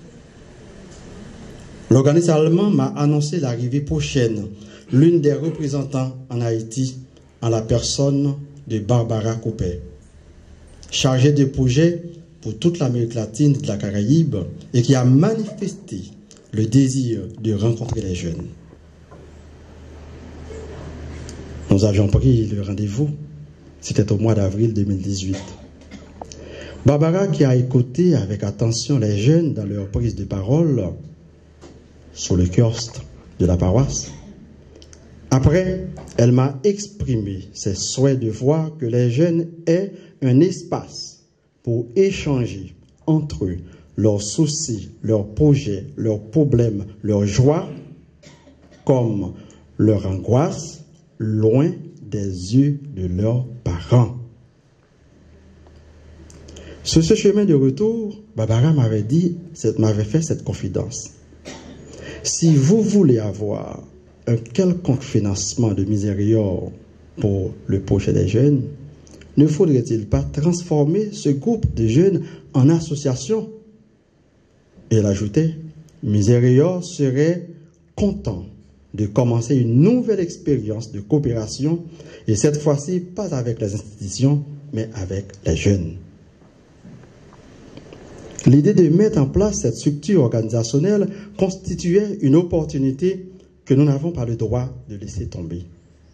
l'organisme allemand m'a annoncé l'arrivée prochaine, l'une des représentants en Haïti, en la personne de Barbara Coupet, chargée de projet pour toute l'Amérique latine et de la Caraïbe, et qui a manifesté le désir de rencontrer les jeunes. Nous avions pris le rendez-vous, c'était au mois d'avril deux mille dix-huit. Barbara, qui a écouté avec attention les jeunes dans leur prise de parole sur le kiosque de la paroisse, après, elle m'a exprimé ses souhaits de voir que les jeunes aient un espace pour échanger entre eux leurs soucis, leurs projets, leurs problèmes, leurs joies, comme leur angoisse, loin des yeux de leurs parents. Sur ce chemin de retour, Barbara m'avait dit, m'avait fait cette confidence. Si vous voulez avoir un quelconque financement de Miserior pour le projet des jeunes, ne faudrait-il pas transformer ce groupe de jeunes en association? Et elle ajoutait, Miserior serait content de commencer une nouvelle expérience de coopération, et cette fois-ci, pas avec les institutions, mais avec les jeunes. L'idée de mettre en place cette structure organisationnelle constituait une opportunité que nous n'avons pas le droit de laisser tomber.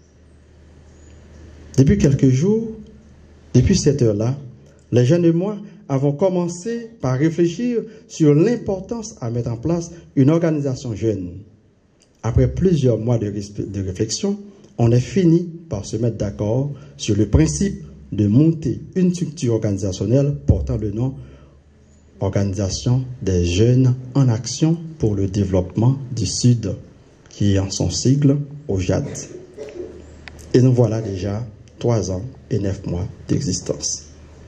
Depuis quelques jours, depuis cette heure-là, les jeunes et moi avons commencé par réfléchir sur l'importance à mettre en place une organisation jeune. Après plusieurs mois de, de réflexion, on a fini par se mettre d'accord sur le principe de monter une structure organisationnelle portant le nom Organisation des jeunes en action pour le développement du Sud, qui est en son sigle O J A D. Et nous voilà déjà trois ans et neuf mois d'existence.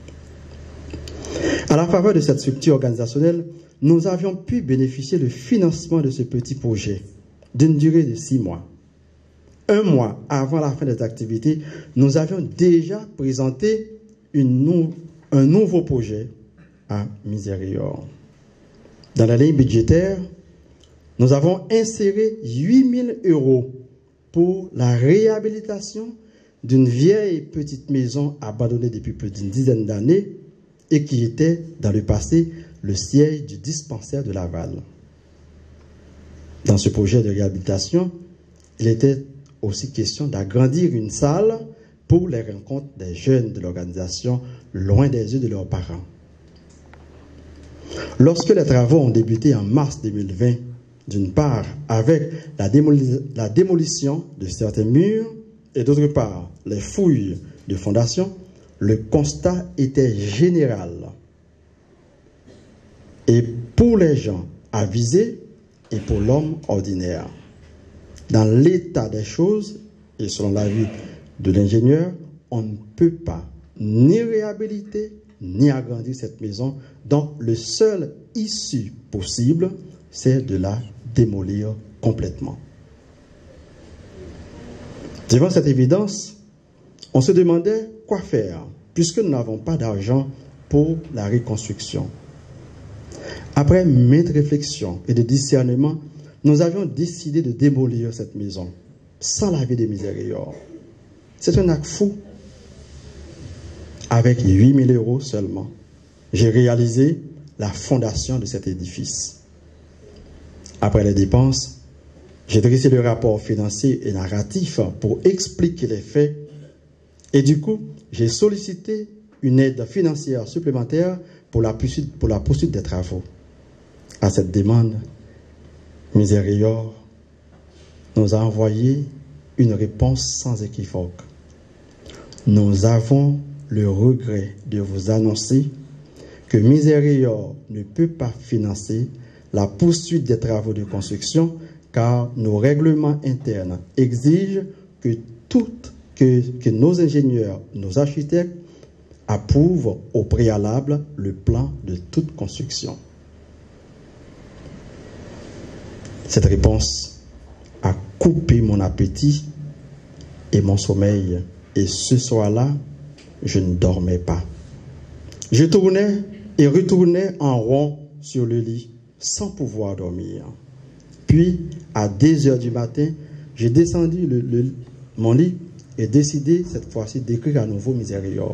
À la faveur de cette structure organisationnelle, nous avions pu bénéficier du financement de ce petit projet d'une durée de six mois. Un mois avant la fin des activités, nous avions déjà présenté une nou un nouveau projet à Misérior. Dans la ligne budgétaire, nous avons inséré huit mille euros pour la réhabilitation d'une vieille petite maison abandonnée depuis plus d'une dizaine d'années et qui était dans le passé le siège du dispensaire de Laval. Dans ce projet de réhabilitation, il était aussi question d'agrandir une salle pour les rencontres des jeunes de l'organisation loin des yeux de leurs parents. Lorsque les travaux ont débuté en mars deux mille vingt, d'une part avec la, démoli la démolition de certains murs et d'autre part les fouilles de fondation, le constat était général. Et pour les gens avisés et pour l'homme ordinaire. Dans l'état des choses, et selon l'avis de l'ingénieur, on ne peut pas ni réhabiliter ni agrandir cette maison, dont le seul issue possible, c'est de la démolir complètement. Devant cette évidence, on se demandait quoi faire, puisque nous n'avons pas d'argent pour la reconstruction. Après maintes réflexions et de discernements, nous avions décidé de démolir cette maison, sans l'avis de Misérior. C'est un acte fou. Avec huit mille euros seulement, j'ai réalisé la fondation de cet édifice. Après les dépenses, j'ai dressé le rapport financier et narratif pour expliquer les faits. Et du coup, j'ai sollicité une aide financière supplémentaire pour la poursuite, pour la poursuite des travaux. À cette demande, Misérior nous a envoyé une réponse sans équivoque. Nous avons le regret de vous annoncer que Misérior ne peut pas financer la poursuite des travaux de construction car nos règlements internes exigent que, toutes, que, que nos ingénieurs, nos architectes approuvent au préalable le plan de toute construction. Cette réponse a coupé mon appétit et mon sommeil. Et ce soir-là, je ne dormais pas. Je tournais et retournais en rond sur le lit sans pouvoir dormir. Puis, à deux heures du matin, j'ai descendu le, le, mon lit et décidé cette fois-ci d'écrire à nouveau Misérior.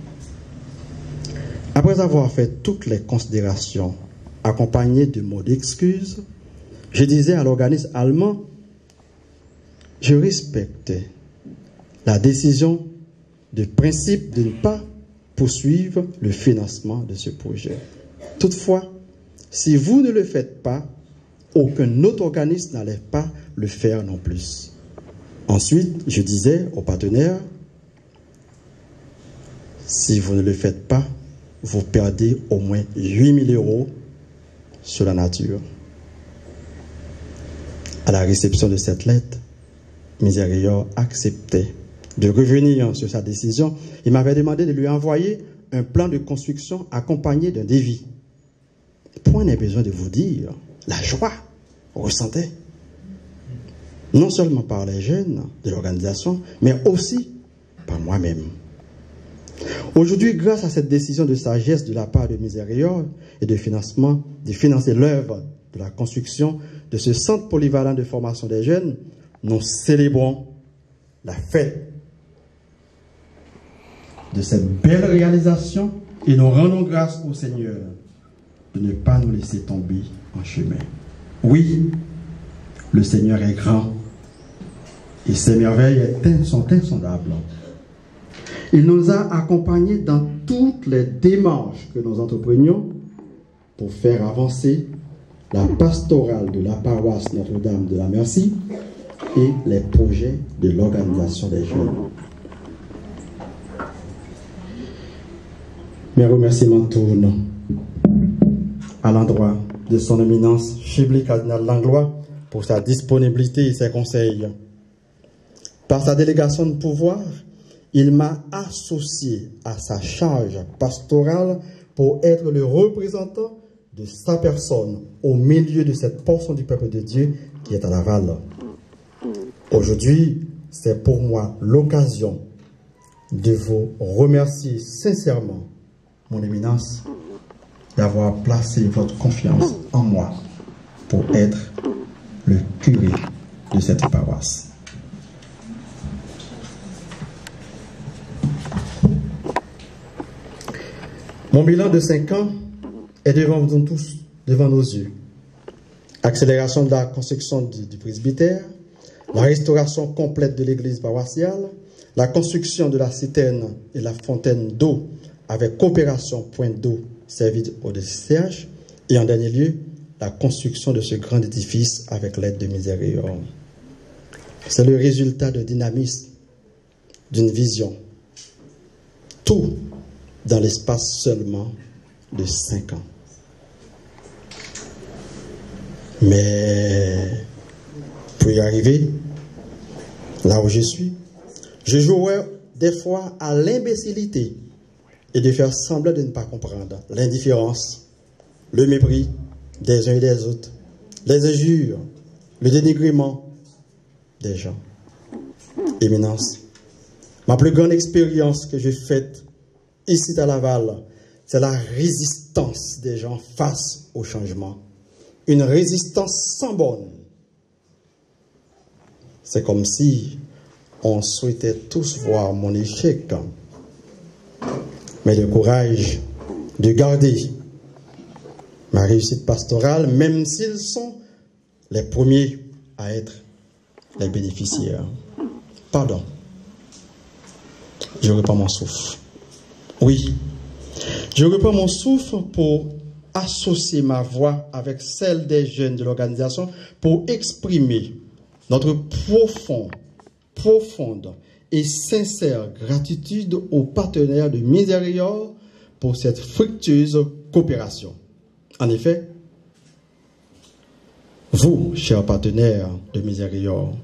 Après avoir fait toutes les considérations accompagnées de mots d'excuses, je disais à l'organisme allemand, je respectais la décision de principe de ne pas poursuivre le financement de ce projet. Toutefois, si vous ne le faites pas, aucun autre organisme n'allait pas le faire non plus. Ensuite, je disais aux partenaires, si vous ne le faites pas, vous perdez au moins huit mille euros sur la nature. À la réception de cette lettre, Misérior acceptait de revenir sur sa décision. Il m'avait demandé de lui envoyer un plan de construction accompagné d'un devis. Point n'est besoin de vous dire la joie ressentait, non seulement par les jeunes de l'organisation, mais aussi par moi-même. Aujourd'hui, grâce à cette décision de sagesse de la part de Misérior et de financement, de financer l'œuvre de la construction de ce centre polyvalent de formation des jeunes, nous célébrons la fête de cette belle réalisation et nous rendons grâce au Seigneur de ne pas nous laisser tomber en chemin. Oui, le Seigneur est grand et ses merveilles sont insondables. Il nous a accompagnés dans toutes les démarches que nous entreprenions pour faire avancer la pastorale de la paroisse Notre-Dame de la Merci et les projets de l'organisation des jeunes. Mes remerciements tournent à l'endroit de son éminence Chibli Cardinal Langlois pour sa disponibilité et ses conseils. Par sa délégation de pouvoir, il m'a associé à sa charge pastorale pour être le représentant de sa personne au milieu de cette portion du peuple de Dieu qui est à Laval. Aujourd'hui, c'est pour moi l'occasion de vous remercier sincèrement, mon éminence, d'avoir placé votre confiance en moi pour être le curé de cette paroisse. Mon bilan de cinq ans est devant nous tous, devant nos yeux. Accélération de la construction du, du presbytère, la restauration complète de l'église paroissiale, la construction de la citerne et la fontaine d'eau avec coopération point d'eau servie au D C H et en dernier lieu, la construction de ce grand édifice avec l'aide de Misérior. C'est le résultat de dynamisme, d'une vision. Tout dans l'espace seulement de cinq ans. Mais pour y arriver, là où je suis, je jouerai des fois à l'imbécilité et de faire semblant de ne pas comprendre l'indifférence, le mépris des uns et des autres, les injures, le dénigrement des gens. Éminence, ma plus grande expérience que j'ai faite ici à Laval, c'est la résistance des gens face au changement. Une résistance sans borne. C'est comme si on souhaitait tous voir mon échec. Mais le courage de garder ma réussite pastorale, même s'ils sont les premiers à être les bénéficiaires. Pardon. Je reprends mon souffle. Oui, je reprends mon souffle pour associer ma voix avec celle des jeunes de l'organisation pour exprimer notre profond, profonde et sincère gratitude aux partenaires de Misérior pour cette fructueuse coopération. En effet, vous, chers partenaires de Misérior,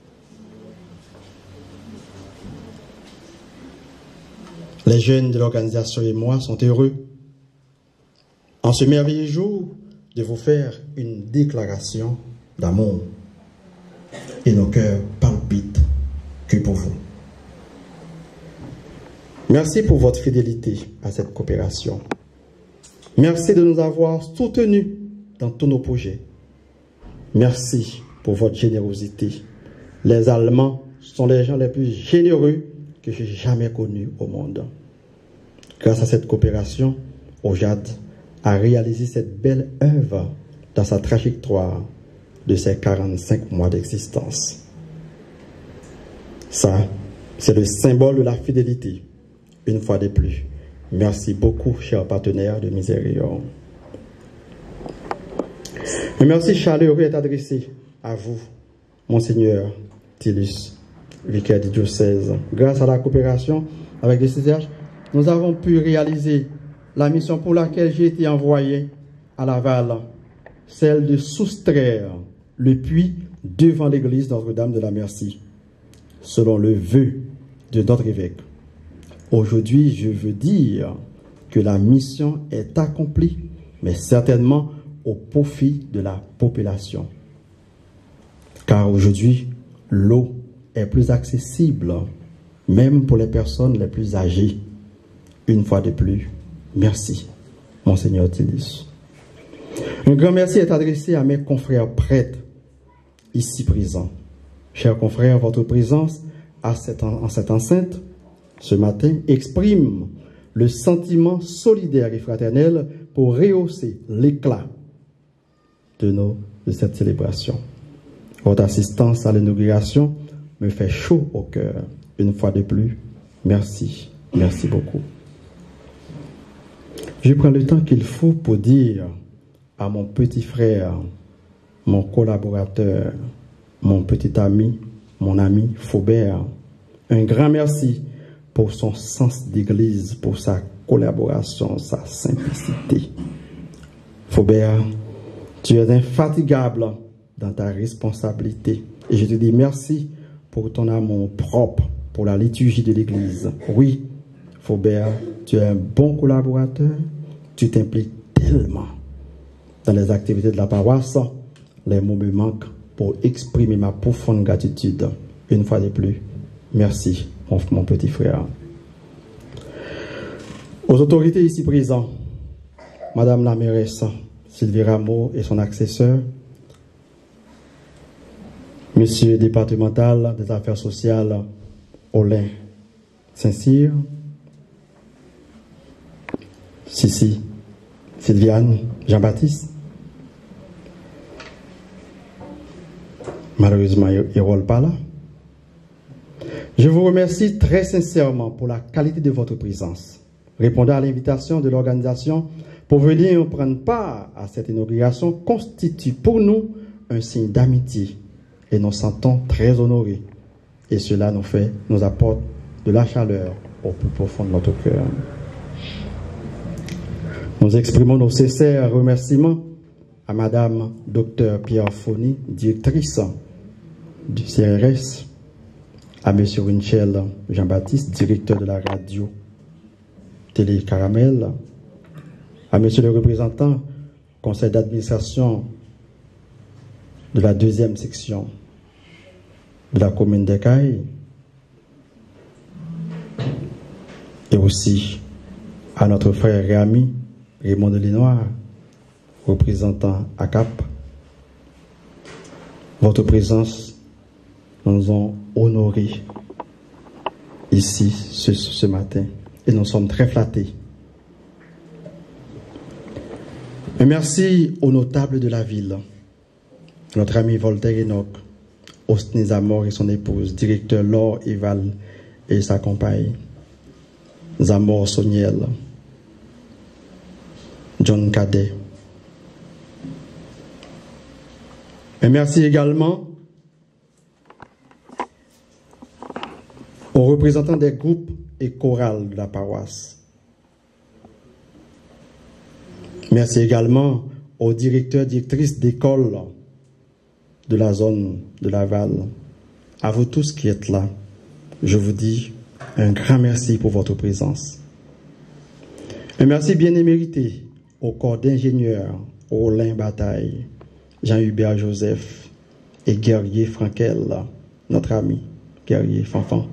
les jeunes de l'organisation et moi sont heureux en ce merveilleux jour de vous faire une déclaration d'amour. Et nos cœurs palpitent que pour vous. Merci pour votre fidélité à cette coopération. Merci de nous avoir soutenus dans tous nos projets. Merci pour votre générosité. Les Allemands sont les gens les plus généreux que j'ai jamais connus au monde. Grâce à cette coopération, Ojad a réalisé cette belle œuvre dans sa trajectoire de ses quarante-cinq mois d'existence. Ça, c'est le symbole de la fidélité. Une fois de plus, merci beaucoup, chers partenaires de Misérior. Un merci chaleureux est adressé à vous, Monseigneur Tillus, vicaire du diocèse. Grâce à la coopération avec le D C H, nous avons pu réaliser la mission pour laquelle j'ai été envoyé à Laval, celle de soustraire le puits devant l'église Notre-Dame de la Merci, selon le vœu de notre évêque. Aujourd'hui, je veux dire que la mission est accomplie, mais certainement au profit de la population. Car aujourd'hui, l'eau est plus accessible, même pour les personnes les plus âgées. Une fois de plus, merci, Monseigneur Tillus. Un grand merci est adressé à mes confrères prêtres ici présents. Chers confrères, votre présence à cette, en cette enceinte ce matin exprime le sentiment solidaire et fraternel pour rehausser l'éclat de, nos, de cette célébration. Votre assistance à l'inauguration me fait chaud au cœur. Une fois de plus, merci, merci beaucoup. Je prends le temps qu'il faut pour dire à mon petit frère, mon collaborateur, mon petit ami, mon ami Faubert. Un grand merci pour son sens d'église, pour sa collaboration, sa simplicité. Faubert, tu es infatigable dans ta responsabilité. Et je te dis merci pour ton amour propre pour la liturgie de l'église. Oui, Faubert, tu es un bon collaborateur. Tu t'impliques tellement dans les activités de la paroisse. Les mots me manquent pour exprimer ma profonde gratitude. Une fois de plus, merci, mon, mon petit frère. Aux autorités ici présentes, Madame la mairesse Sylvie Rameau et son accesseur, Monsieur le départemental des affaires sociales Olin Saint-Cyr, Sissi Sylviane Jean-Baptiste, malheureusement il ne roule pas là. Je vous remercie très sincèrement pour la qualité de votre présence. Répondant à l'invitation de l'organisation pour venir prendre part à cette inauguration constitue pour nous un signe d'amitié et nous sentons très honorés. Et cela nous fait, nous apporte de la chaleur au plus profond de notre cœur. Nous exprimons nos sincères remerciements à Madame Docteur Pierre Foni, directrice du C R S, à Monsieur Winchell Jean-Baptiste, directeur de la radio Télé Caramel, à Monsieur le représentant conseil d'administration de la deuxième section de la commune d'Ekaï, et aussi à notre frère et ami Raymond de Linois, représentant A C A P. Votre présence nous a honorés ici ce, ce matin et nous sommes très flattés. Un merci aux notables de la ville, notre ami Voltaire Enoch, Osni Zamor et son épouse, directeur Laure Eval et sa compagne, Zamor Soniel, John Cadet. Un merci également aux représentants des groupes et chorales de la paroisse. Merci également aux directeurs, directrices d'école de la zone de Laval. À vous tous qui êtes là, je vous dis un grand merci pour votre présence. Un merci bien mérité au corps d'ingénieurs, Olin Bataille, Jean-Hubert Joseph et Guerrier Frankel, notre ami Guerrier Fanfan.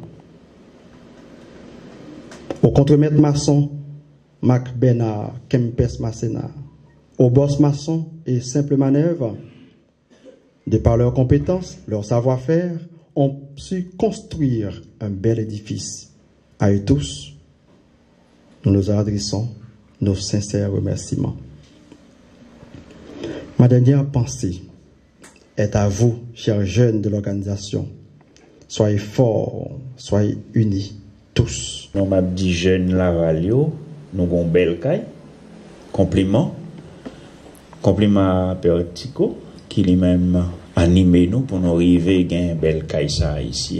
Au contremaître maçon, Mac Benard, Kempes Masséna, au boss maçon et simple manœuvre, de par leurs compétences, leur savoir-faire, ont su construire un bel édifice. À eux tous, nous nous adressons nos sincères remerciements. Ma dernière pensée est à vous, chers jeunes de l'organisation. Soyez forts, soyez unis, tous. Nous m'a dit jeunes Lavalio, nous avons belle caille. Compliment. Compliment à Père Tico, qui lui-même animé nous pour nous arriver à une belle caille ici.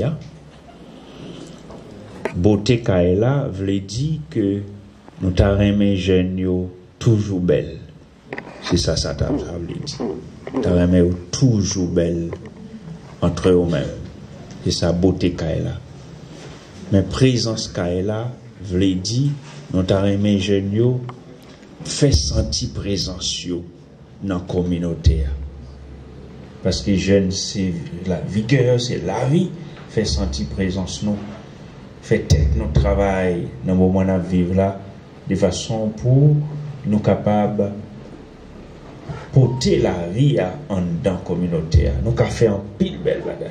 Beauté caille là, veut dire que nous t'arrêmons jeunes toujours belles. C'est ça, ça t'a voulu dire. T'arrêmons toujours belles entre eux-mêmes. C'est ça, beauté caille là. Mais présence caille là, veut dire nous t'arrêmons jeunes fait sentir présence dans la communauté. Parce que jeune, c'est la vigueur, c'est la vie, fait sentir présence nous, fait tête notre travail dans le moment de vivre là, de façon pour nous capables de porter la vie en dans la communauté. Nous avons fait un pile belle bagaille.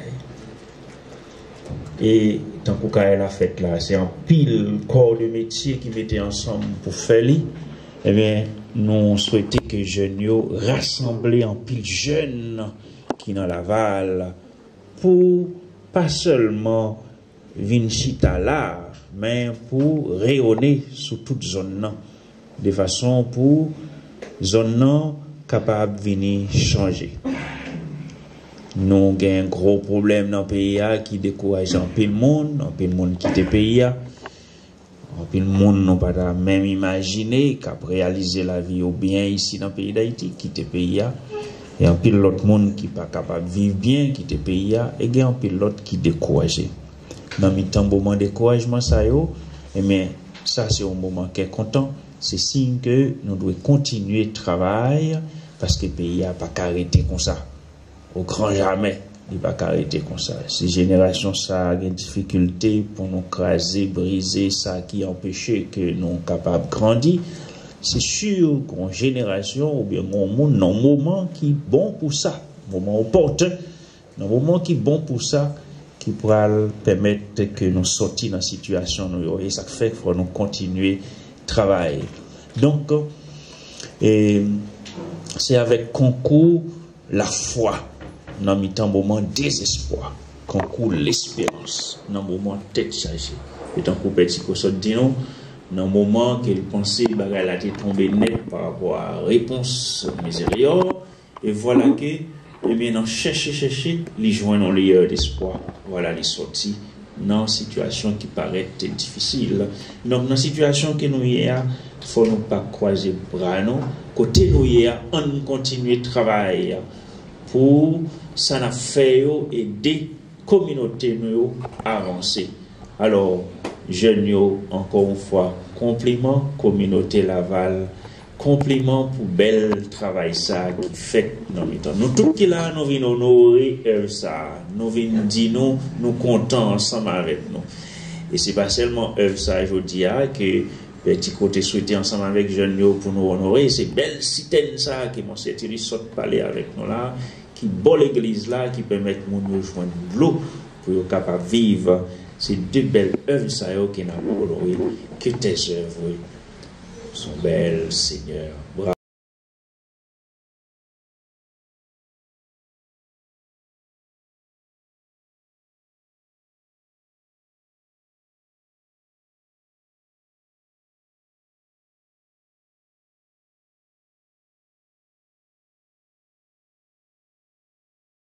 Et tant qu'on a la fête là, c'est un pile corps de métier qui mettait ensemble pour faire li. Eh bien, nous souhaitons que les jeunes rassemblés en pile jeunes qui dans Laval pour pas seulement Vinchita là, mais pour rayonner sur toute zone, de façon pour zone capable de venir changer. Nous avons un gros problème dans le pays qui décourage un peu le monde, un peu le monde qui quitte le pays. Un peu le monde n'a pas même imaginé qu'à réaliser la vie au bien ici dans le pays d'Haïti, quitte le pays. Et un peu l'autre monde qui n'est pas capable de vivre bien, quitte le pays. Et il y a un peu l'autre qui est découragé. Dans le moment de découragement, ça, ça c'est un moment qui est content. C'est signe que nous devons continuer de travailler parce que le pays n'a pas arrêté comme ça. Au grand jamais, il n'a pas arrêté comme ça. Ces générations, ça a des difficultés pour nous craser, briser, ça qui empêche que nous soyons capables de grandir. C'est sûr qu'une génération ou bien un monde, un moment qui est bon pour ça, un moment opportun, un moment qui est bon pour ça, qui pourra permettre que nous sortions dans la situation. Et ça fait qu'il faut nous continuer à travailler. Donc, c'est avec concours la foi. Dans un moment désespoir, concours l'espérance, dans un moment tête chargée. Et tant que petit Kossot dit non, dans un moment qu'il pensait que la tête tombée net par rapport à la réponse misérieuse, et voilà que, eh bien, dans chercher, chercher, les joints dans les d'espoir, voilà les sorties dans une situation qui paraît difficile. Donc, dans une situation que nous y a, il faut nous pas croiser bras, non. Côté nous y a, on continue de travailler pour ça n'a fait aider la communauté à avancer. Alors, jeunes, encore une fois, compliment, communauté Laval, compliment pour bel travail ça qui fait dans le temps. Nous tous qui là, nous venons honorer ça, nous venons dire nous, nous comptons ensemble avec nous. Et c'est pas seulement œuvre ça, je dis que petit côté souhaité ensemble avec jeunes pour nous honorer, c'est belle cité ça qui m'ont sorti saute parler avec nous là. Qui bat l'église là, qui permet que nous nous joindre de l'eau pour être capable de vivre. Ces deux belles œuvres ça qui n'ont pas que tes œuvres sont belles, Seigneur. Bravo.